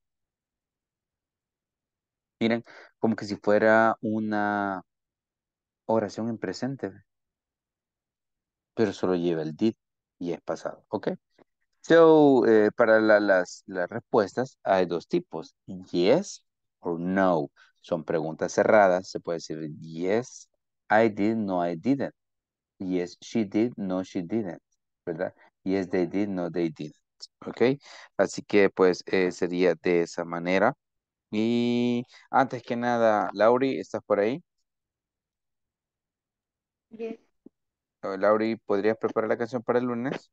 Miren, como que si fuera una oración en presente, ¿ve? Pero solo lleva el did y es pasado, ¿ok? So, eh, para la- las, las respuestas hay dos tipos, yes or no. Son preguntas cerradas, se puede decir yes, I did, no, I didn't. Yes, she did, no, she didn't, ¿verdad? Yes, they did, no, they didn't. ¿Ok? Así que pues eh, sería de esa manera. Y antes que nada, Lauri, ¿estás por ahí? Yes. Eh, Lauri, ¿podrías preparar la canción para el lunes?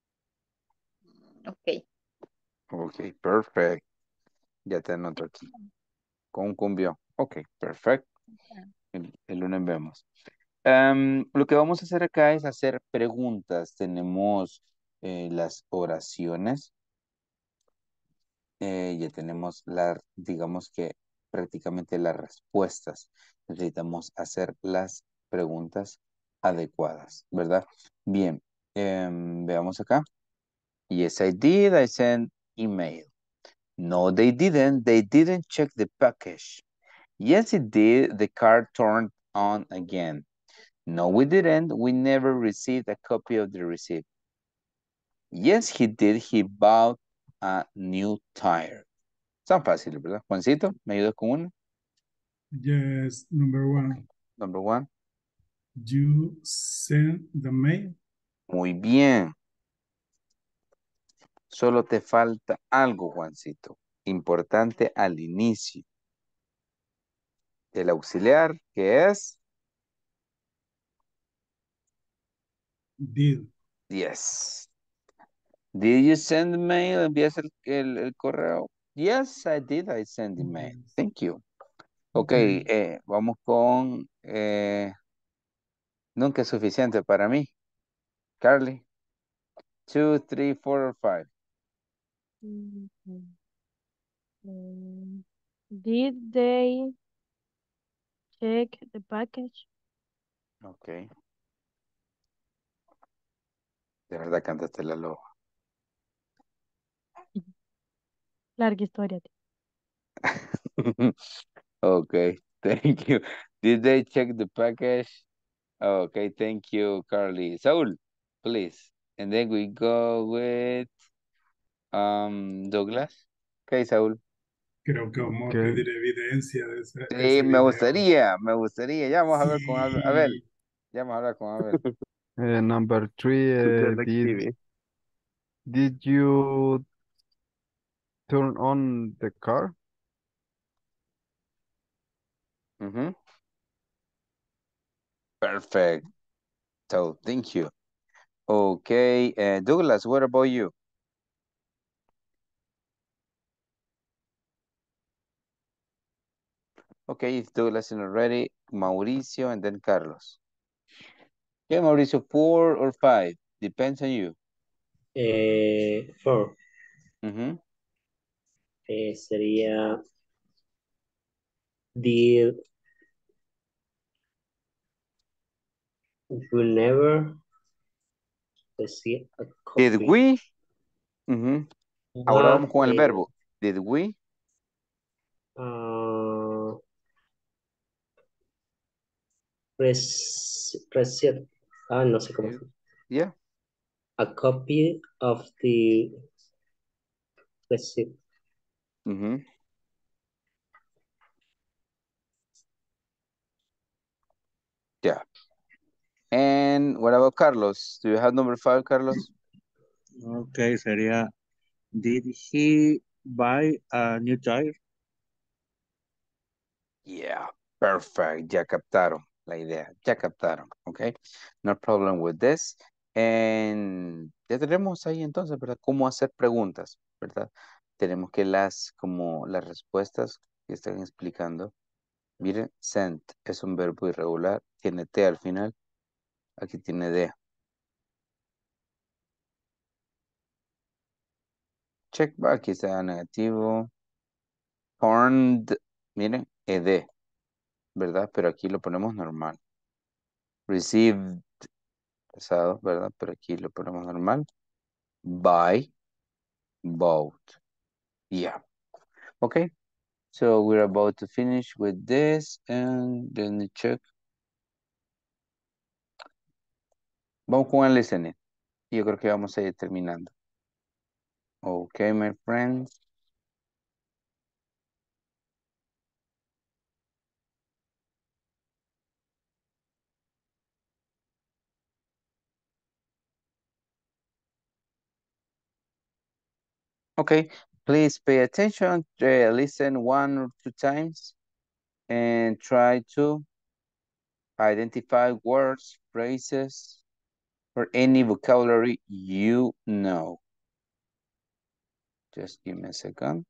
Ok. Ok, perfecto. Ya te anoto aquí. Con un cumbión. Ok, perfecto. El, el lunes vemos. Em, lo que vamos a hacer acá es hacer preguntas. Tenemos eh, las oraciones. Eh, ya tenemos la, digamos que prácticamente las respuestas. Necesitamos hacer las preguntas adecuadas, ¿verdad? Bien, em, veamos acá. Yes, I did. I sent email. No, they didn't. They didn't check the package. Yes, it did. The car turned on again. No, we didn't. We never received a copy of the receipt. Yes, he did. He bought a new tire. Tan fáciles, ¿verdad? Juancito, ¿me ayudas con uno? Yes, number one. Number one. You send the mail. Muy bien. Solo te falta algo, Juancito. Importante al inicio. El auxiliar, que es Did. yes. Did you send the mail? ¿Envías el, el, el correo? Yes, I did. I sent the mail. Yes. Thank you. Ok, Okay. eh, vamos con eh, nunca es suficiente para mí. Carly. Two, three, four, or five. Mhm. Mm, Did they check the package? Ok. De verdad cantaste la loba. Larga historia. Okay, thank you. Did they check the package? Okay, thank you, Carly. Saul, please. And then we go with um Douglas. Okay, Saul. Creo que vamos a Okay. pedir evidencia de ese, Sí, ese me video. gustaría, me gustaría. Ya vamos a ver con Abel. Abel, Sí. ya vamos a hablar con Abel. Uh, number three, uh, did Detective. did you turn on the car? Mhm. Perfect. So, thank you. Okay, uh, Douglas, what about you? Okay, if Douglas is not ready, Mauricio and then Carlos. Okay, Mauricio, four or five? Depends on you. Eh, four. Mhm. Eh, sería did you never receive a Did copy? we? Mhm. Ahora Ah, vamos con el eh, verbo. Did we? ah, rec- receive. Ah, no sé cómo Yeah. se Yeah. A copy of the receipt. Mhm. Yeah. And what about Carlos? Do you have number five, Carlos? Ok, sería, did he buy a new tire? Yeah. Perfect. Ya captaron la idea. Ya captaron. Okay. No problem with this. And ya tenemos ahí entonces, ¿verdad? Cómo hacer preguntas, ¿verdad? Tenemos que las, como las respuestas que están explicando. Miren, sent es un verbo irregular, tiene T al final, aquí tiene D. Check back, aquí está negativo. Turned, miren, ed, ¿verdad? Pero aquí lo ponemos normal. Received, pesado, ¿verdad? Pero aquí lo ponemos normal. Buy, bought. Yeah. Okay. So we're about to finish with this and then check. Vamos con el listening. Yo creo que vamos a ir terminando. Okay, my friends. Okay, please pay attention, uh, listen one or two times and try to identify words, phrases, or any vocabulary you know. Just give me a second.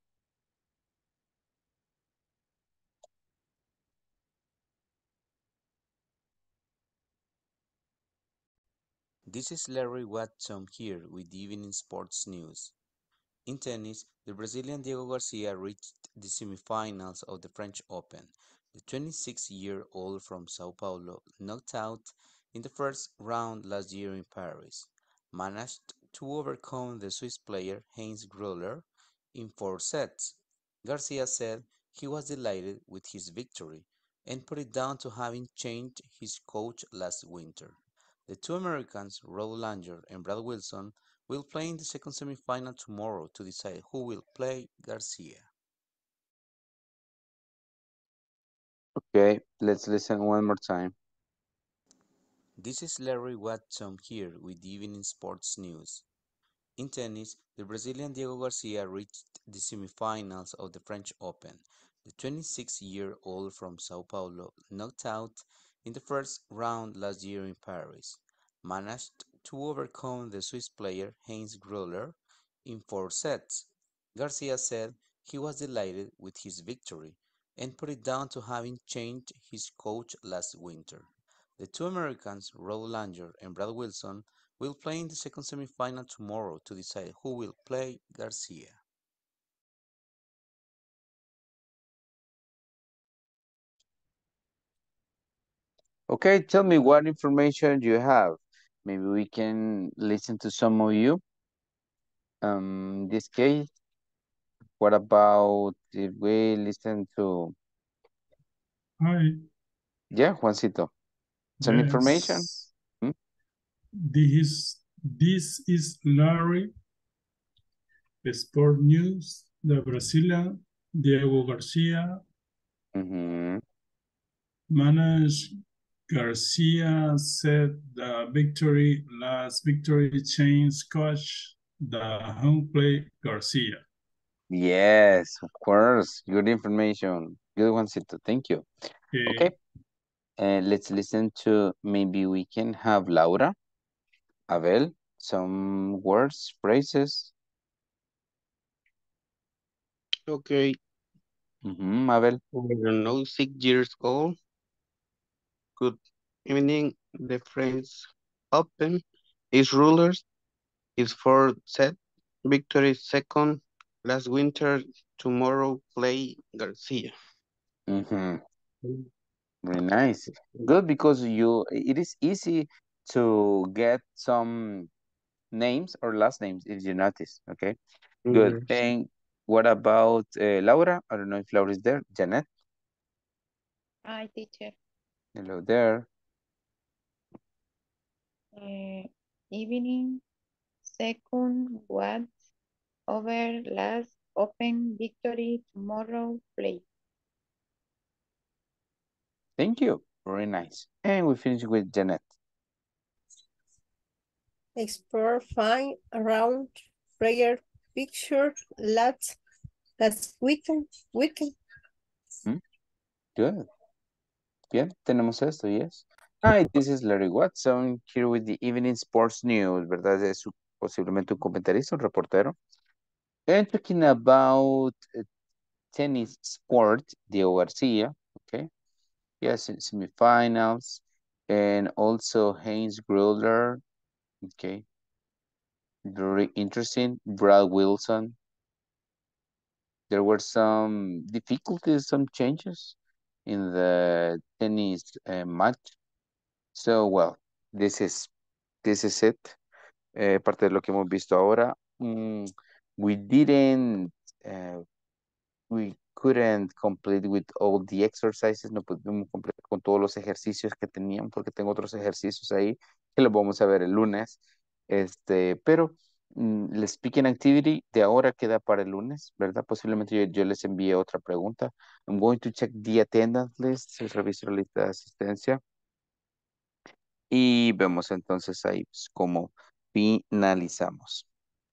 This is Larry Watson here with the evening sports news. In tennis, the Brazilian Diego Garcia reached the semifinals of the French Open. The twenty-six-year-old from Sao Paulo knocked out in the first round last year in Paris, managed to overcome the Swiss player Heinz Grüller in four sets. Garcia said he was delighted with his victory and put it down to having changed his coach last winter. The two Americans, Rod Langer and Brad Wilson, will play in the second semifinal tomorrow to decide who will play Garcia. Okay, let's listen one more time. This is Larry Watson here with the evening sports news. In tennis, the Brazilian Diego Garcia reached the semifinals of the French Open. The twenty-six-year-old from Sao Paulo knocked out in the first round last year in Paris, managed to overcome the Swiss player Heinz Grüller in four sets. Garcia said he was delighted with his victory and put it down to having changed his coach last winter. The two Americans, Rod Langer and Brad Wilson, will play in the second semifinal tomorrow to decide who will play Garcia. Okay, tell me what information you have. Maybe we can listen to some of you. Um, in this case, what about if we listen to, Hi. yeah, Juancito, some information? Yes. Hmm? This is this is Larry. The sport news. The Brazilian Diego Garcia Mm-hmm. managed. Garcia said the victory last victory changed coach the home play Garcia. Yes, of course. Good information. Good Juancito. Thank you. Okay. Okay. And let's listen to, maybe we can have Laura, Abel, some words, phrases. Okay, Mm-hmm, Abel. I don't know, six years old. Good evening. The French Open is rulers. Is fourth set. Victory second. Last winter. Tomorrow play Garcia. Mm-hmm. Very nice. Good, because you it is easy to get some names or last names if you notice. Okay. Good. Yes. And what about uh, Laura? I don't know if Laura is there. Janet, Hi, teacher. hello there. Uh, evening, second, what, over, last, open, victory, tomorrow, play. Thank you. Very nice. And we finish with Janet. Explore, find around, prayer, picture, last, last weekend, weekend. Hmm? Good. Bien, tenemos esto, yes. Hi, this is Larry Watson, here with the Evening Sports News, ¿verdad? Es su- posiblemente un comentarista, un reportero. And talking about uh, tennis sport, Diego Garcia, okay? Yes, in semifinals. And also Heinz Grüller, okay? Very interesting. Brad Wilson. There were some difficulties, some changes in the tennis uh, match. So, well, this is this is it. Eh, parte de lo que hemos visto ahora. Mm, we didn't, uh, we couldn't complete with all the exercises. No pudimos completar con todos los ejercicios que teníamos porque tengo otros ejercicios ahí que los vamos a ver el lunes. Este, pero mm, el speaking activity de ahora queda para el lunes, ¿verdad? Posiblemente yo, yo les envíe otra pregunta. I'm going to check the attendance list, reviso la lista de asistencia. Y vemos entonces ahí pues, cómo finalizamos.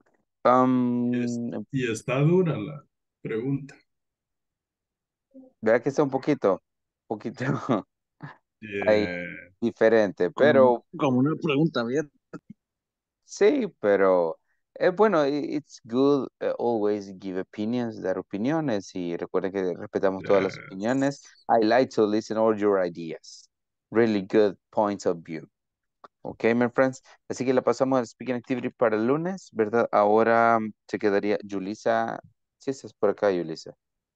Um, Y está dura la pregunta. vea que está un poquito, poquito ahí Yeah. diferente, Como, pero como una pregunta abierta. sí, pero es bueno, i- it's good uh, always give opinions, dar opiniones y recuerden que respetamos todas las opiniones. Yes. I like to listen all your ideas. Really good points of view. Ok, my friends. Así que la pasamos al speaking activity para el lunes, ¿verdad? Ahora mm, se quedaría Yulisa. Sí, estás por acá, Yulisa.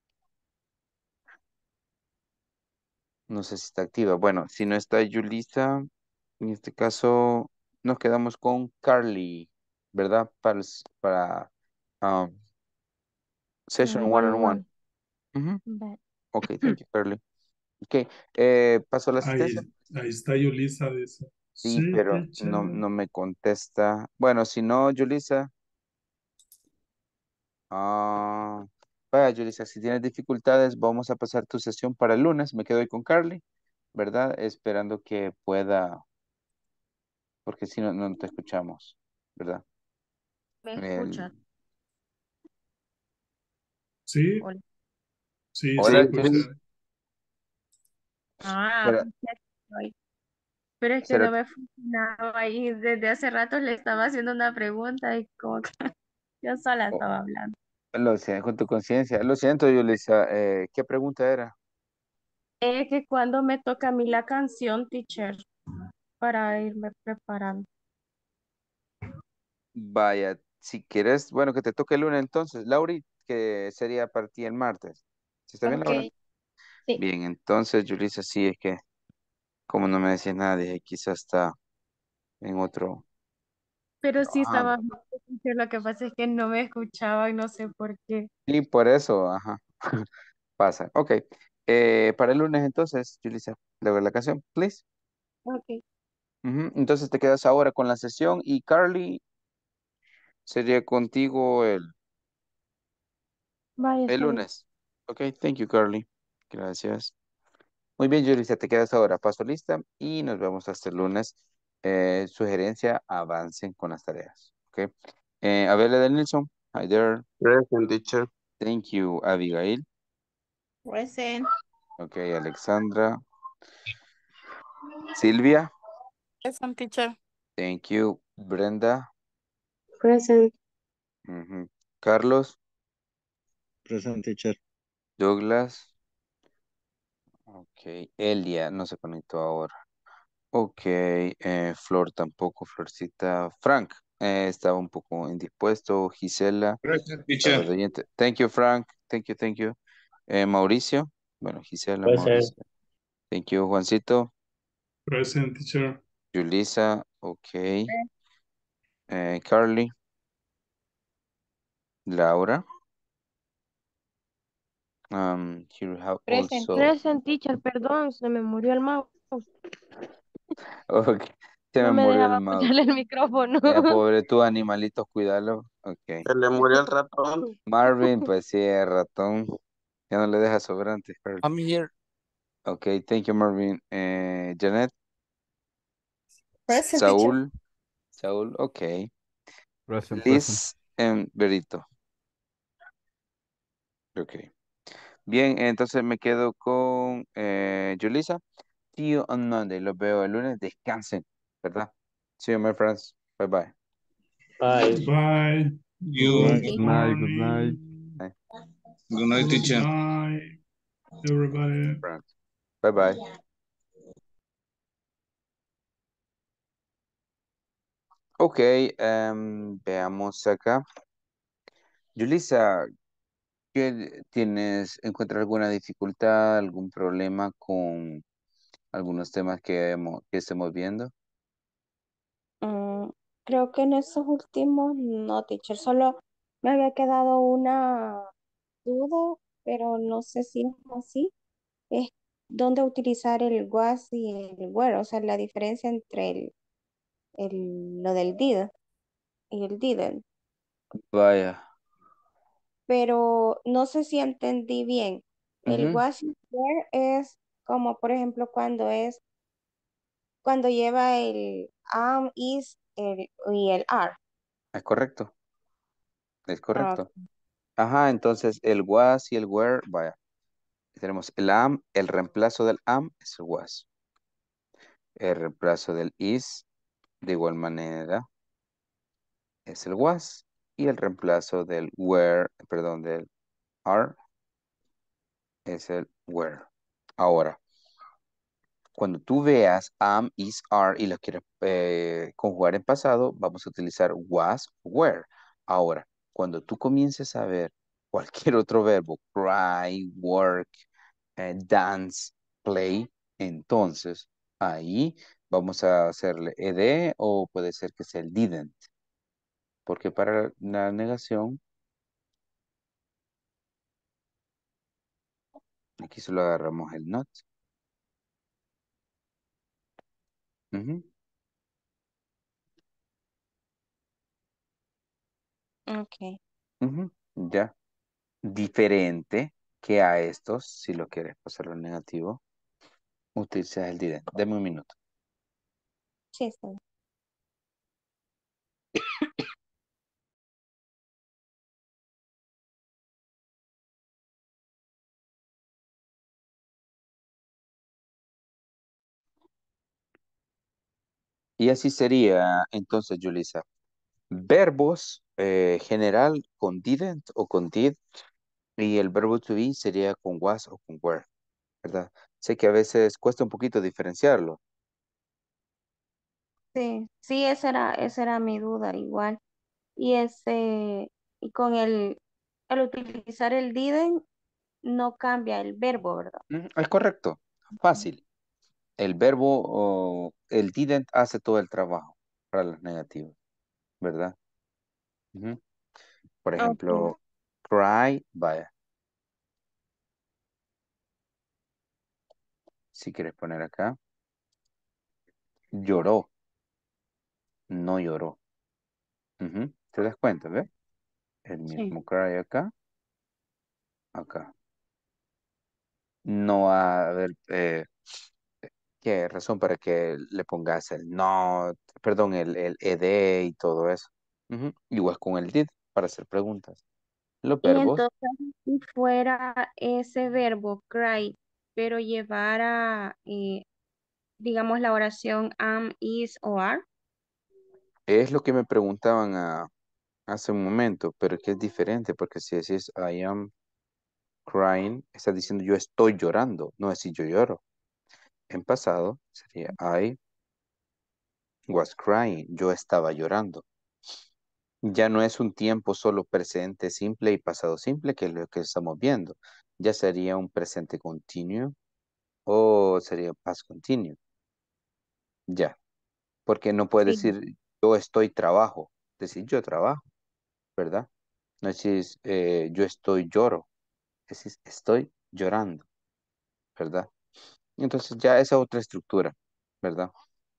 No sé si está activa. Bueno, si no está Yulisa, en este caso nos quedamos con Carly, ¿verdad? Para, el s- para um, session Mm, one one on on one. one. Ujú. Bye. Ok, thank you, Carly. Ok, eh, paso la Ahí, asistencia. ahí está Yulisa, dice. Sí, Sí, pero teacher. no, no me contesta. Bueno, si no, Yulisa. Ah, vaya, Yulisa, si tienes dificultades, vamos a pasar tu sesión para el lunes. Me quedo ahí con Carly, ¿verdad? Esperando que pueda, porque si no, no te escuchamos, ¿verdad? ¿Me El- escuchas? Sí, Hola. sí, se Hola, Sí, escucha. Yulisa. Ah, Espera, pues ya estoy. Pero es que será- no me funcionaba ahí. Desde hace rato le estaba haciendo una pregunta y como que yo sola oh, estaba hablando. lo siento, con tu conciencia. Lo siento, Yulisa. Eh, ¿qué pregunta era? Es que cuando me toca a mí la canción, teacher, para irme preparando. Vaya, si quieres, bueno, que te toque el lunes entonces. Lauri, que sería para ti el martes. ¿Sí está bien, Ok, Laura? sí. Bien, entonces, Yulisa, sí, es que como no me decís nada, dije, quizás está en otro Pero sí estaba, trabajando. teacher, lo que pasa es que no me escuchaban, no sé por qué. Y por eso, ajá, pasa. Ok, eh, para el lunes entonces, Yulisa, luego la canción, please. Ok, Ujú, entonces te quedas ahora con la sesión y Carly sería contigo el, vaya, el está bien. lunes. Ok, thank you, Carly. Gracias. Muy bien, Yulisa, te quedas ahora. Paso lista y nos vemos hasta el lunes. Eh, sugerencia, avancen con las tareas. Ok. Eh, Abela del Nilsson. Hi there. present teacher. Thank you, Abigail. Present. Ok, Alexandra. Silvia. Present, teacher. Thank you, Brenda. Present. Ujú. Carlos. Present teacher. Douglas. Ok, Elia no se conectó ahora. Ok, eh, Flor tampoco, Florcita. Frank eh, estaba un poco indispuesto. Gisela Present, estaba teacher. de oyente. Thank you, Frank. Thank you, thank you. Eh, Mauricio. Bueno, Gisela, Present. Mauricio. Thank you, Juancito. Present, teacher. Julissa. Ok. Eh, Carly. Laura. Um, here we have Present. also. Present, teacher, perdón, se me murió el mouse. Ok. Se me No me murió el dejaba mouse. apoyarle el micrófono. Eh, pobre tu animalitos, cuídalo. Ok. Se le murió el ratón. Marvin, pues sí, el ratón. Ya no le deja sobrante, Carly. I'm here. Ok, thank you, Marvin. Eh, Janet, Present, teacher. Saúl, Saúl, ok. Present, present. Liz, and Berito. Ok. Bien, entonces me quedo con eh, Julissa. See you on Monday. Los veo el lunes. Descansen, ¿verdad? See you, my friends. Bye bye. Bye. Bye. You. Good Good night, good night. morning. Bye, Good night, Good teacher. night, everybody. friends. Bye bye. Ok, em, veamos acá. Julissa, ¿qué tienes? ¿Encuentras alguna dificultad, algún problema con algunos temas que, hemos- que estemos viendo? Mm, creo que en esos últimos no, teacher, solo me había quedado una duda, pero no sé si es así. Es dónde utilizar el was y el were, o sea, la diferencia entre el, el, lo del did y el didn't. Vaya. Pero no sé si entendí bien. El Ujú, was y were es como, por ejemplo, cuando es, cuando lleva el am, is el, y el are. es correcto, es Ah, correcto. Ajá, entonces el was y el were, vaya. Tenemos el am, el reemplazo del am es el was. El reemplazo del is, de igual manera, es el was. Y el reemplazo del were, perdón, del are, es el were. Ahora, Cuando tú veas am, is, are y lo quieres eh, conjugar en pasado, vamos a utilizar was, were. Ahora, cuando tú comiences a ver cualquier otro verbo, cry, work, eh, dance, play, entonces ahí vamos a hacerle ed o puede ser que sea el didn't. Porque para la negación, aquí solo agarramos el not. Ujú, Okay. ujú, ya. Diferente que a estos, si lo quieres pasar al negativo, utilizas el didn't. Deme un minuto. Sí, está bien. Y así sería entonces, Julissa. Verbos eh, general con didn't o con did. Y el verbo to be sería con was o con were, ¿verdad? Sé que a veces cuesta un poquito diferenciarlo. Sí, sí, esa era, esa era mi duda igual. Y ese, y con el, al utilizar el didn't no cambia el verbo, ¿verdad? Ujú, es correcto. Fácil. El verbo o el didn't hace todo el trabajo para los negativos, ¿verdad? Ujú. Por Okay. ejemplo, cry, vaya. Si quieres poner acá, lloró, no lloró. Ujú, ¿te das cuenta, ve? El Sí. mismo cry acá, acá. No va a haber eh, qué razón para que le pongas el not, perdón, el, el ed y todo eso. Ujú, igual con el did para hacer preguntas. Los Y verbos entonces, si fuera ese verbo cry, pero llevara, eh, digamos, la oración am, is o are. es lo que me preguntaban a- hace un momento, pero que es diferente porque si decís I am crying, estás diciendo yo estoy llorando, no decir yo lloro. En pasado sería I was crying, yo estaba llorando. Ya no es un tiempo solo presente simple y pasado simple, que es lo que estamos viendo. Ya sería un presente continuo o sería past continuo. Ya, porque no puedes Sí. decir yo estoy trabajo, decir yo trabajo, ¿verdad? No decís eh, yo estoy lloro, decís estoy llorando, ¿verdad? Entonces ya esa otra estructura, ¿verdad?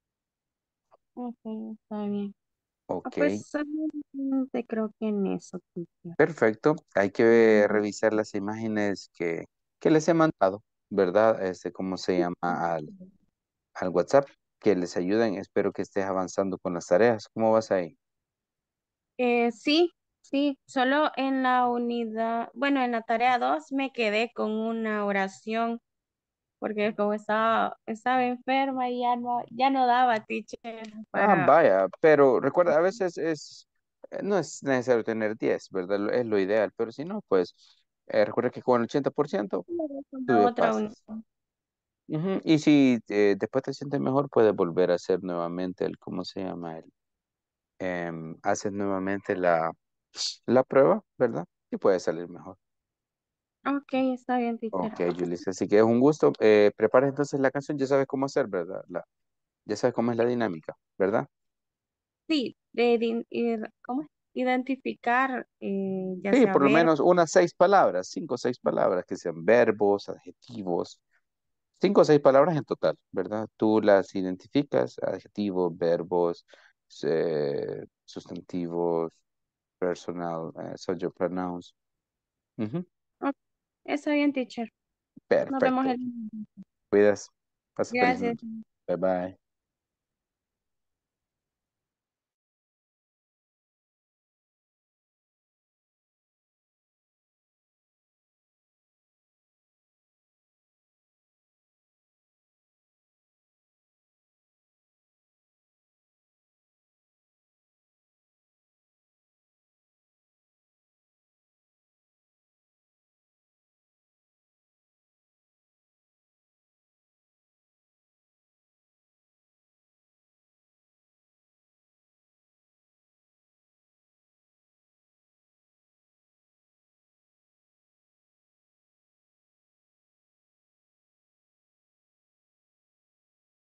Ok, está bien. Ah, Ok, pues solamente creo que en eso, teacher. perfecto. Hay que revisar las imágenes que, que les he mandado, ¿verdad? Este, ¿cómo se llama? Al, al WhatsApp, que les ayuden. Espero que estés avanzando con las tareas. ¿Cómo vas ahí? Eh, sí, sí, solo en la unidad, bueno, en la tarea dos me quedé con una oración, porque como estaba, estaba enferma y ya no, ya no daba, teacher, Ah, para... vaya, pero recuerda, a veces es, eh, no es necesario tener diez, ¿verdad? Lo- Es lo ideal, pero si no, pues eh, recuerda que con el ochenta por ciento tú la ya otra unidad. pasas. Ujú, y si eh, después te sientes mejor, puedes volver a hacer nuevamente el, ¿cómo se llama? El, em, haces nuevamente la, la prueba, ¿verdad? Y puede salir mejor. Ok, está bien, teacher. Ok, Julissa, así que es un gusto. Eh, prepara entonces la canción, ya sabes cómo hacer, ¿verdad? La, ya sabes cómo es la dinámica, ¿verdad? Sí, de, ident- ir- ¿cómo es? Identificar, eh, ya Sí, sea por lo ver. menos unas seis palabras, cinco o seis palabras que sean verbos, adjetivos, cinco o seis palabras en total, ¿verdad? Tú las identificas, adjetivos, verbos, eh, sustantivos, personal, eh, subject pronouns. Ujú, Ok, está bien, teacher. Nos vemos perfecto. el... Cuidas. Pasa feliz Gracias. noche. Bye bye.